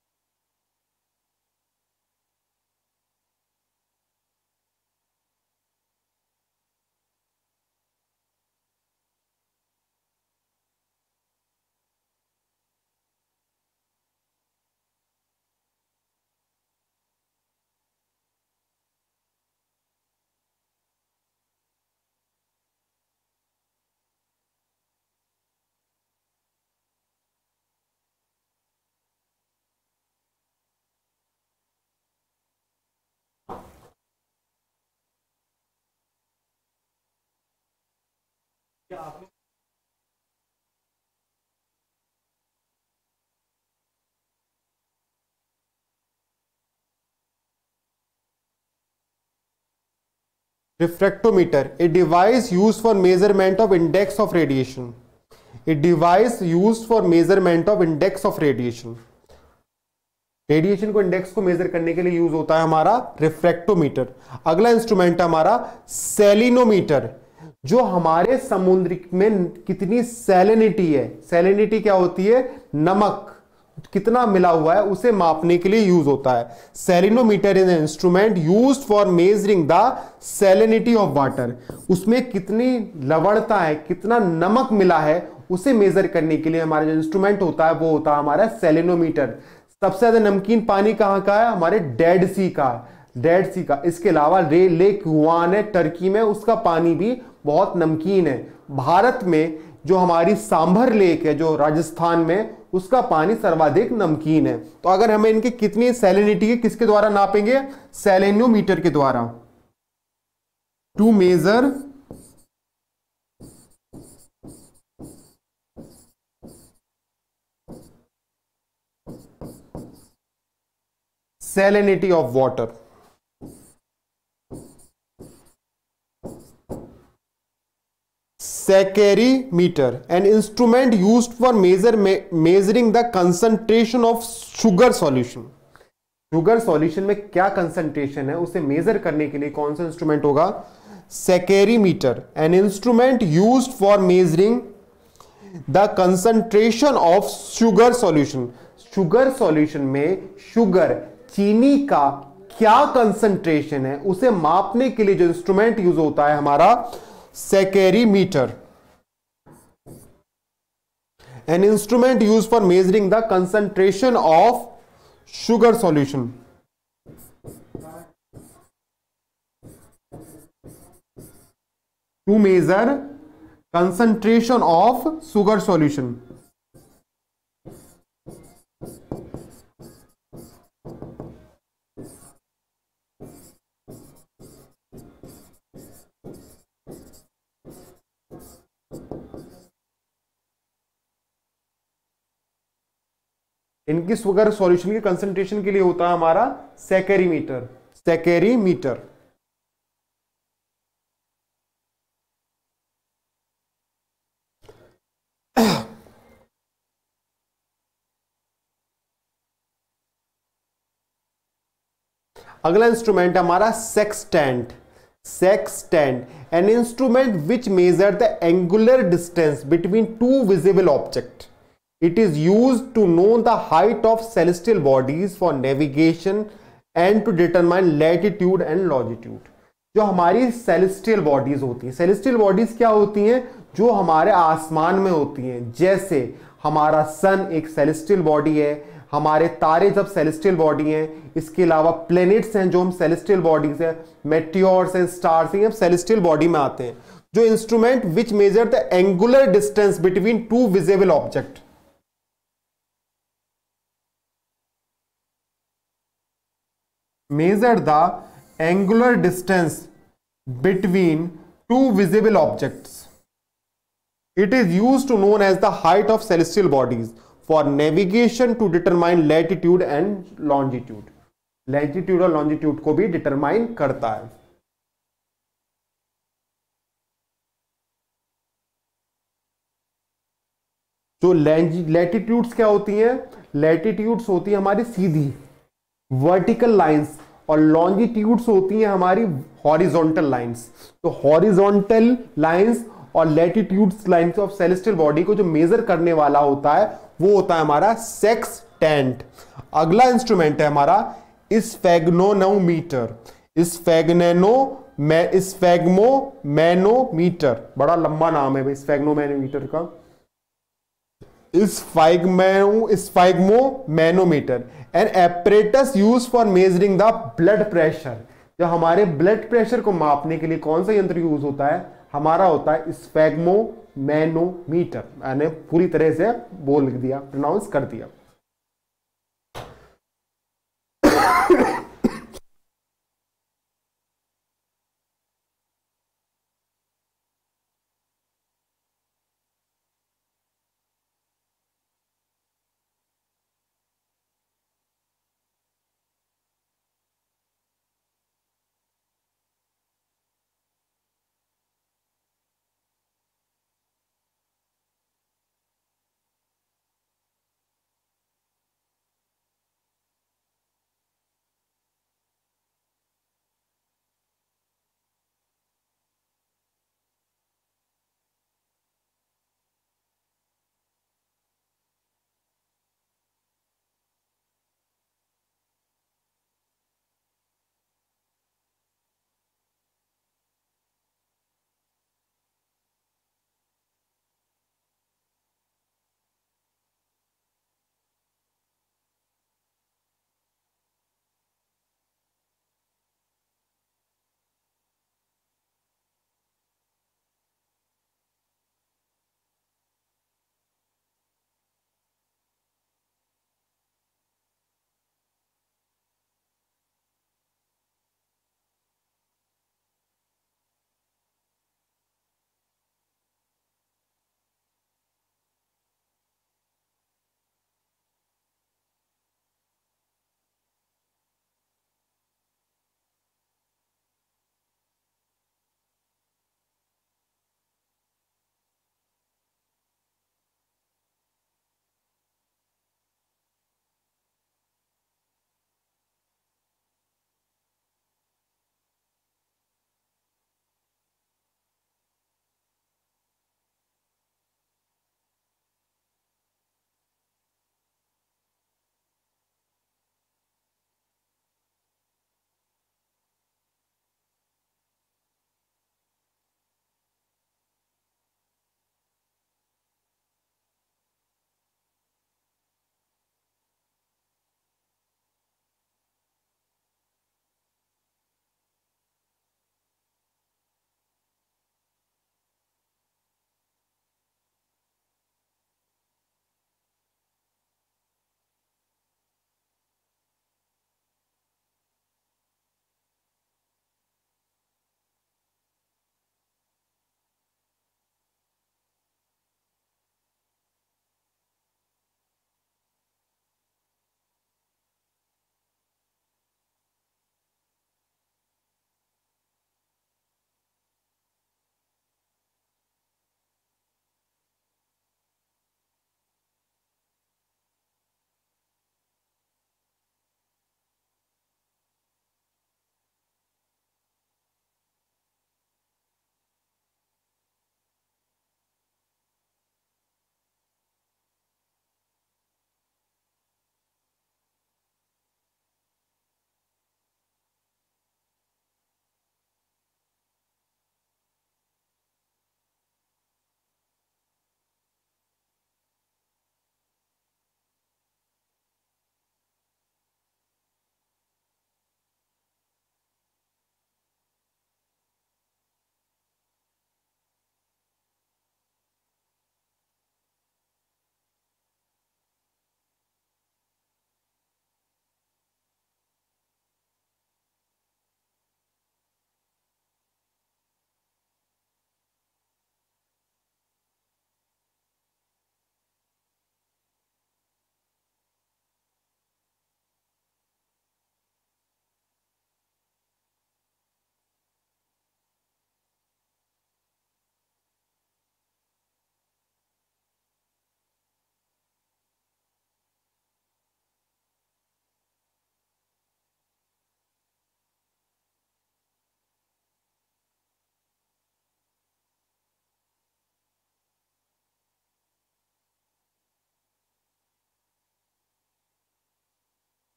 Refractometer, a device used for measurement of index of radiation. A device used for measurement of index of radiation. Radiation को, इंडेक्स को मेजर करने के लिए यूज होता है हमारा रिफ्रैक्टोमीटर। अगला इंस्ट्रूमेंट है हमारा सैलिनोमीटर, जो हमारे समुद्र में कितनी सैलिनिटी है, सैलिनिटी क्या होती है, नमक कितना मिला हुआ है, उसे मापने के लिए यूज होता है। Salinometer is an instrument used for measuring the salinity of water. उसमें कितनी लवणता है, कितना नमक मिला है, उसे मेजर करने के लिए हमारा जो इंस्ट्रूमेंट होता है वो होता है हमारा सैलिनोमीटर। सबसे ज्यादा नमकीन पानी कहां का है, हमारे डेड सी का। डेड सी का। इसके अलावा लेक युआन है टर्की में, उसका पानी भी बहुत नमकीन है। भारत में जो हमारी सांभर लेक है जो राजस्थान में, उसका पानी सर्वाधिक नमकीन है। तो अगर हमें इनकी कितनी सैलिनिटी है किसके द्वारा नापेंगे? सैलेनियोमीटर के द्वारा। To measure salinity of water. Saccharimeter, an instrument used for measuring the concentration of sugar solution. Sugar solution में क्या कंसंट्रेशन है उसे मेजर करने के लिए कौन सा इंस्ट्रूमेंट होगा? Saccharimeter, an instrument used for measuring the concentration of sugar solution. Sugar solution में शुगर, चीनी का क्या कंसंट्रेशन है उसे मापने के लिए जो इंस्ट्रूमेंट यूज होता है हमारा saccharimeter. An instrument use for measuring the concentration of sugar solution. To measure concentration of sugar solution. इनकी शुगर सॉल्यूशन के कंसंट्रेशन के लिए होता है हमारा सैकेरीमीटर। सैकेरीमीटर। अगला इंस्ट्रूमेंट है हमारा sextant. Sextant, an instrument which measure the angular distance between two visible object. It is used to know the height of celestial bodies for navigation and to determine latitude and longitude. जो हमारी सेलेस्टियल बॉडीज होती हैं, सेलेस्टियल बॉडीज क्या होती हैं? जो हमारे आसमान में होती हैं। जैसे हमारा सन एक सेलेस्टियल बॉडी है, हमारे तारे जब सेलेस्टियल बॉडी हैं, इसके अलावा प्लैनेट्स हैं जो हम सेलेस्टियल बॉडीज है, मेटियोर्स एंड स्टार्स हैं, सेलेस्टियल बॉडी में आते हैं। जो instrument which measure the angular distance between two visible object. Measure the angular distance between two visible objects. It is used to known as the height of celestial bodies for navigation to determine latitude and longitude. Latitude और longitude को भी determine करता है। तो लैटिट्यूड्स क्या होती हैं? लैटिट्यूड्स होती है हमारी सीधी वर्टिकल लाइंस, और लॉन्जिट्यूड्स होती हैं हमारी हॉरिजॉन्टल लाइंस। तो हॉरिजॉन्टल लाइंस और latitudes lines of celestial body को जो मेजर करने वाला होता है वो होता है हमारा सेक्सटेंट। अगला इंस्ट्रूमेंट है हमारा स्फेग्नोमीटर। स्फेग्मोमैनोमीटर, बड़ा लंबा नाम है भाई स्फेग्नोमैनोमीटर का। Sphygmomanometer, an apparatus use for measuring the blood pressure. जो हमारे ब्लड प्रेशर को मापने के लिए कौन सा यंत्र यूज होता है? हमारा होता है स्फेग्मोमैनोमीटर। मैंने पूरी तरह से बोल दिया, प्रोनाउंस कर दिया।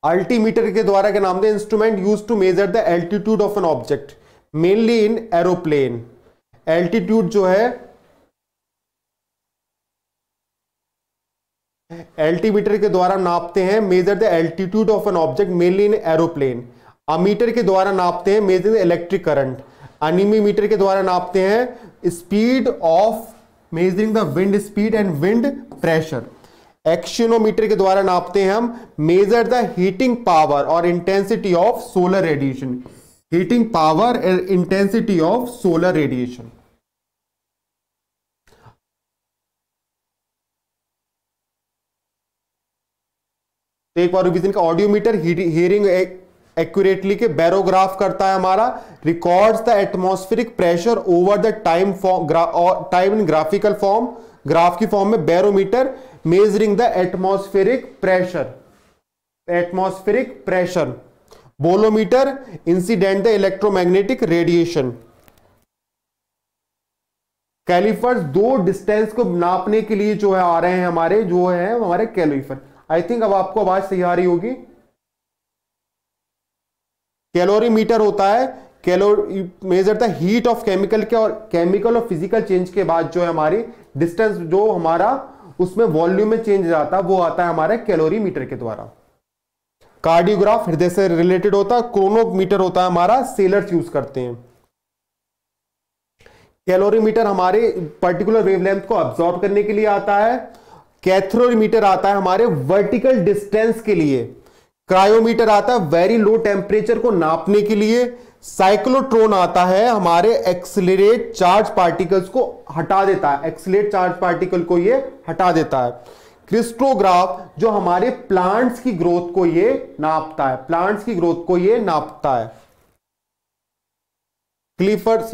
अल्टीमीटर के द्वारा क्या नाम है, instrument use to measure the altitude of an object mainly in aeroplane. Altitude जो है, एल्टीमीटर के द्वारा नापते हैं, measure the altitude of an object mainly in aeroplane. Ammeter के द्वारा नापते हैं, measure the electric current. Anemometer के द्वारा नापते हैं speed of, measuring the wind speed and wind pressure. Actinometer के द्वारा नापते हैं हम, मेजर द हीटिंग पावर और intensity of solar radiation. Heating power and intensity of solar radiation. तो एक बार रिवीजन का, ऑडियोमीटर हियरिंग एक्यूरेटली के बैरोग्राफ करता है हमारा, records the atmospheric pressure over the time time in graphical form, graph की फॉर्म में। Barometer measuring the atmospheric pressure, atmospheric pressure. Bolometer incident the electromagnetic radiation. Calipers दो डिस्टेंस को नापने के लिए जो है आ रहे हैं हमारे, जो है हमारे कैलिपर। आई थिंक अब आपको आवाज सही आ रही होगी। कैलोरीमीटर होता है, calorie measure the heat of chemical के, और केमिकल और फिजिकल चेंज के बाद जो है हमारी डिस्टेंस जो हमारा उसमें वॉल्यूम में चेंज आता है, वो आता है हमारे कैलोरीमीटर के द्वारा। कार्डियोग्राफ हृदय से रिलेटेड होता है। क्रोनोमीटर होता है हमारा, सेलर्स यूज करते हैं। कैलोरीमीटर हमारे पर्टिकुलर वेवलेंथ को ऑब्जॉर्व करने के लिए आता है। कैथोरीमीटर आता है हमारे वर्टिकल डिस्टेंस के लिए। क्रायोमीटर आता है वेरी लो टेम्परेचर को नापने के लिए। साइक्लोट्रॉन आता है हमारे एक्सिलरेट चार्ज पार्टिकल्स को हटा देता है, एक्सिलरेट चार्ज पार्टिकल को ये हटा देता है। क्रिस्टोग्राफ जो हमारे प्लांट्स की ग्रोथ को ये नापता है, प्लांट्स की ग्रोथ को ये नापता है। Calipers,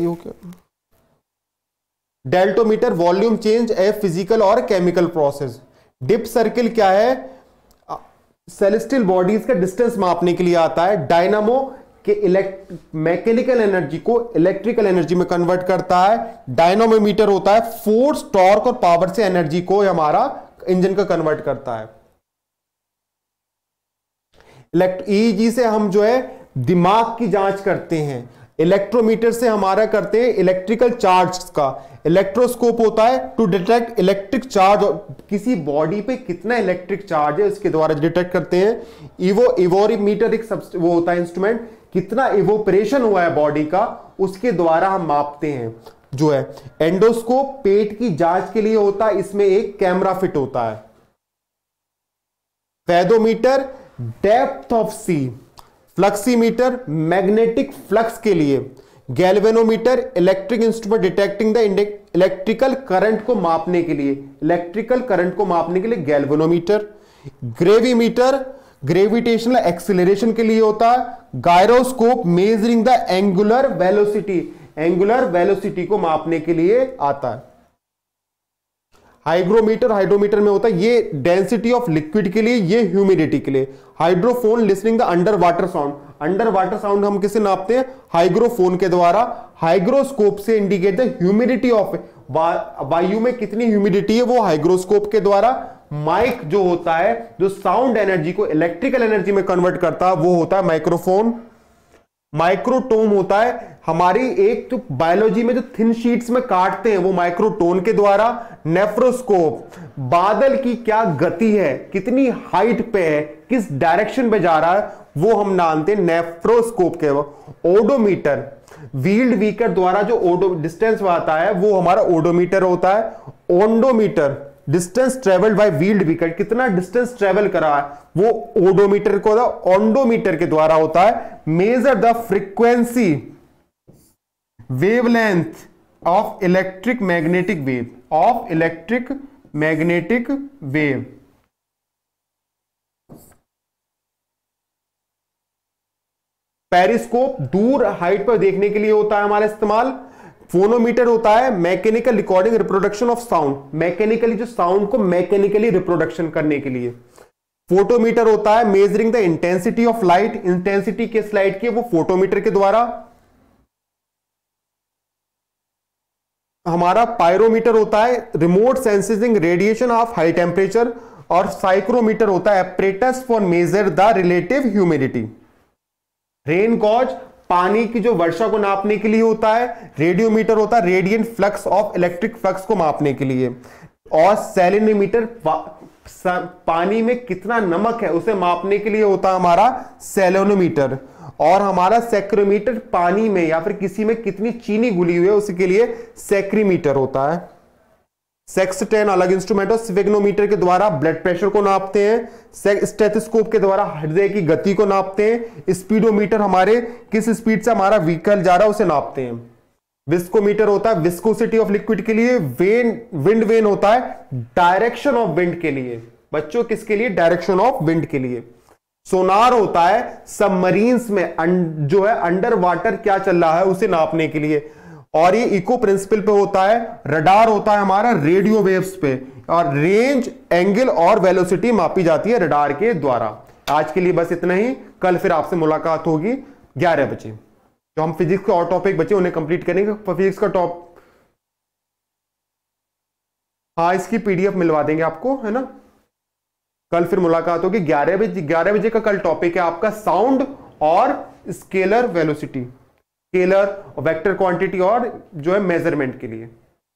dilatometer volume change a physical और केमिकल प्रोसेस। डिप सर्किल क्या है, सेलेस्टियल बॉडीज का डिस्टेंस मापने के लिए आता है। डायनामो के मैकेनिकल एनर्जी को इलेक्ट्रिकल एनर्जी में कन्वर्ट करता है। डायनामोमीटर होता है फोर्स, टॉर्क और पावर से एनर्जी को हमारा इंजन का कन्वर्ट करता है। ईईजी से हम जो है दिमाग की जांच करते हैं। इलेक्ट्रोमीटर से हमारा करते हैं इलेक्ट्रिकल चार्ज का। इलेक्ट्रोस्कोप होता है टू डिटेक्ट इलेक्ट्रिक चार्ज, किसी बॉडी पे कितना इलेक्ट्रिक चार्ज है इसके द्वारा डिटेक्ट करते हैं। इवोरीमीटर एक वो होता है इंस्ट्रूमेंट, कितना इवोपरेशन हुआ है बॉडी का, उसके द्वारा हम मापते हैं जो है। एंडोस्कोप पेट की जांच के लिए होता है, इसमें एक कैमरा फिट होता है। Fathometer depth of sea. Fluxmeter magnetic flux के लिए। Galvanometer electric instrument detecting the electrical current को मापने के लिए, इलेक्ट्रिकल करंट को मापने के लिए गैल्वेनोमीटर। ग्रेविमीटर ग्रेविटेशनल एक्सीलरेशन के लिए होता है। Gyroscope measuring the angular velocity, angular velocity को मापने के लिए आता है। हाइग्रोमीटर हाइड्रोमीटर में होता है, ये डेंसिटी ऑफ लिक्विड के लिए, ये ह्यूमिडिटी के लिए। Hydrophone listening the under water sound, under water sound हम किसे नापते हैं, हाइग्रोफोन के द्वारा। हाइग्रोस्कोप से इंडिकेट द ह्यूमिडिटी ऑफ, वायु में कितनी ह्यूमिडिटी है, वो हाइग्रोस्कोप के द्वारा। माइक जो होता है, जो साउंड एनर्जी को इलेक्ट्रिकल एनर्जी में कन्वर्ट करता है, वो होता है माइक्रोफोन। माइक्रोटोम होता है हमारी एक तो बायोलॉजी में जो थिन शीट्स में काटते हैं, वो माइक्रोटोन के द्वारा। नेफ्रोस्कोप बादल की क्या गति है, कितनी हाइट पे है, किस डायरेक्शन पे जा रहा है, वो हम जानते हैं नेफ्रोस्कोप के। ओडोमीटर व्हील्ड व्हीकल द्वारा जो ओडो डिस्टेंस आता है, वो हमारा ओडोमीटर होता है। Odometer distance travelled by wheeled vehicle, कितना डिस्टेंस ट्रेवल करा है, वो ओडोमीटर को ओंडोमीटर के द्वारा होता है। Measure the frequency wavelength of electric magnetic wave, of electric magnetic wave. Periscope दूर हाइट पर देखने के लिए होता है हमारा इस्तेमाल। फोनोमीटर होता है mechanical recording reproduction of sound, mechanically जो साउंड को मैकेनिकली रिप्रोडक्शन करने के लिए। फोटोमीटर होता है measuring the intensity of light, intensity किस लाइट की, वो फोटोमीटर के द्वारा। हमारा पायरोमीटर होता है remote sensing radiation of high temperature, और साइक्रोमीटर होता है apparatus for measure the relative humidity. Rain gauge पानी की जो वर्षा को नापने के लिए होता है। रेडियोमीटर होता है radiant flux of electric flux को मापने के लिए। और सैलिनोमीटर पानी में कितना नमक है उसे मापने के लिए होता है हमारा सैलिनोमीटर। और हमारा सेक्रोमीटर पानी में या फिर किसी में कितनी चीनी घुली हुई है उसके लिए सेक्रीमीटर होता है। सेक्सटेन अलग इंस्ट्रूमेंट है। स्फिग्नोमीटर के द्वारा ब्लड प्रेशर को नापते हैं। स्टेथोस्कोप के द्वारा हृदय की गति को नापते हैं। स्पीडोमीटर हमारे किस स्पीड से हमारा व्हीकल जा रहा है उसे नापते हैं। विस्कोमीटर होता है विस्कोसिटी ऑफ लिक्विड के लिए। विंड वेन होता है डायरेक्शन ऑफ विंड के लिए। बच्चों किसके लिए? डायरेक्शन ऑफ विंड के लिए। सोनार होता है सबमरीन्स में जो है अंडर वाटर क्या चल रहा है उसे नापने के लिए। और ये इको प्रिंसिपल पे होता है। रडार होता है हमारा रेडियो वेव्स पे। और रेंज, एंगल और वेलोसिटी मापी जाती है रडार के द्वारा। आज के लिए बस इतना ही। कल फिर आपसे मुलाकात होगी 11 बजे। जो हम फिजिक्स के और टॉपिक बचे उन्हें कंप्लीट करेंगे। फिजिक्स का हाँ, इसकी पीडीएफ मिलवा देंगे आपको, है ना। कल फिर मुलाकात होगी 11 बजे। 11 बजे का कल टॉपिक है आपका साउंड और scalar velocity, scalar vector quantity और जो है मेजरमेंट के लिए।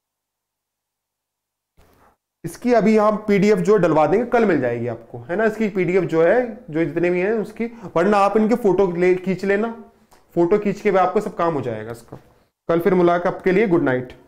इसकी अभी हम पीडीएफ जो डलवा देंगे, कल मिल जाएगी आपको, है ना। इसकी पीडीएफ जो है, जो जितने भी हैं उसकी, वरना आप इनके फोटो खींच लेना। फोटो खींच के भी आपको सब काम हो जाएगा इसका। कल फिर मुलाकात के लिए गुड नाइट।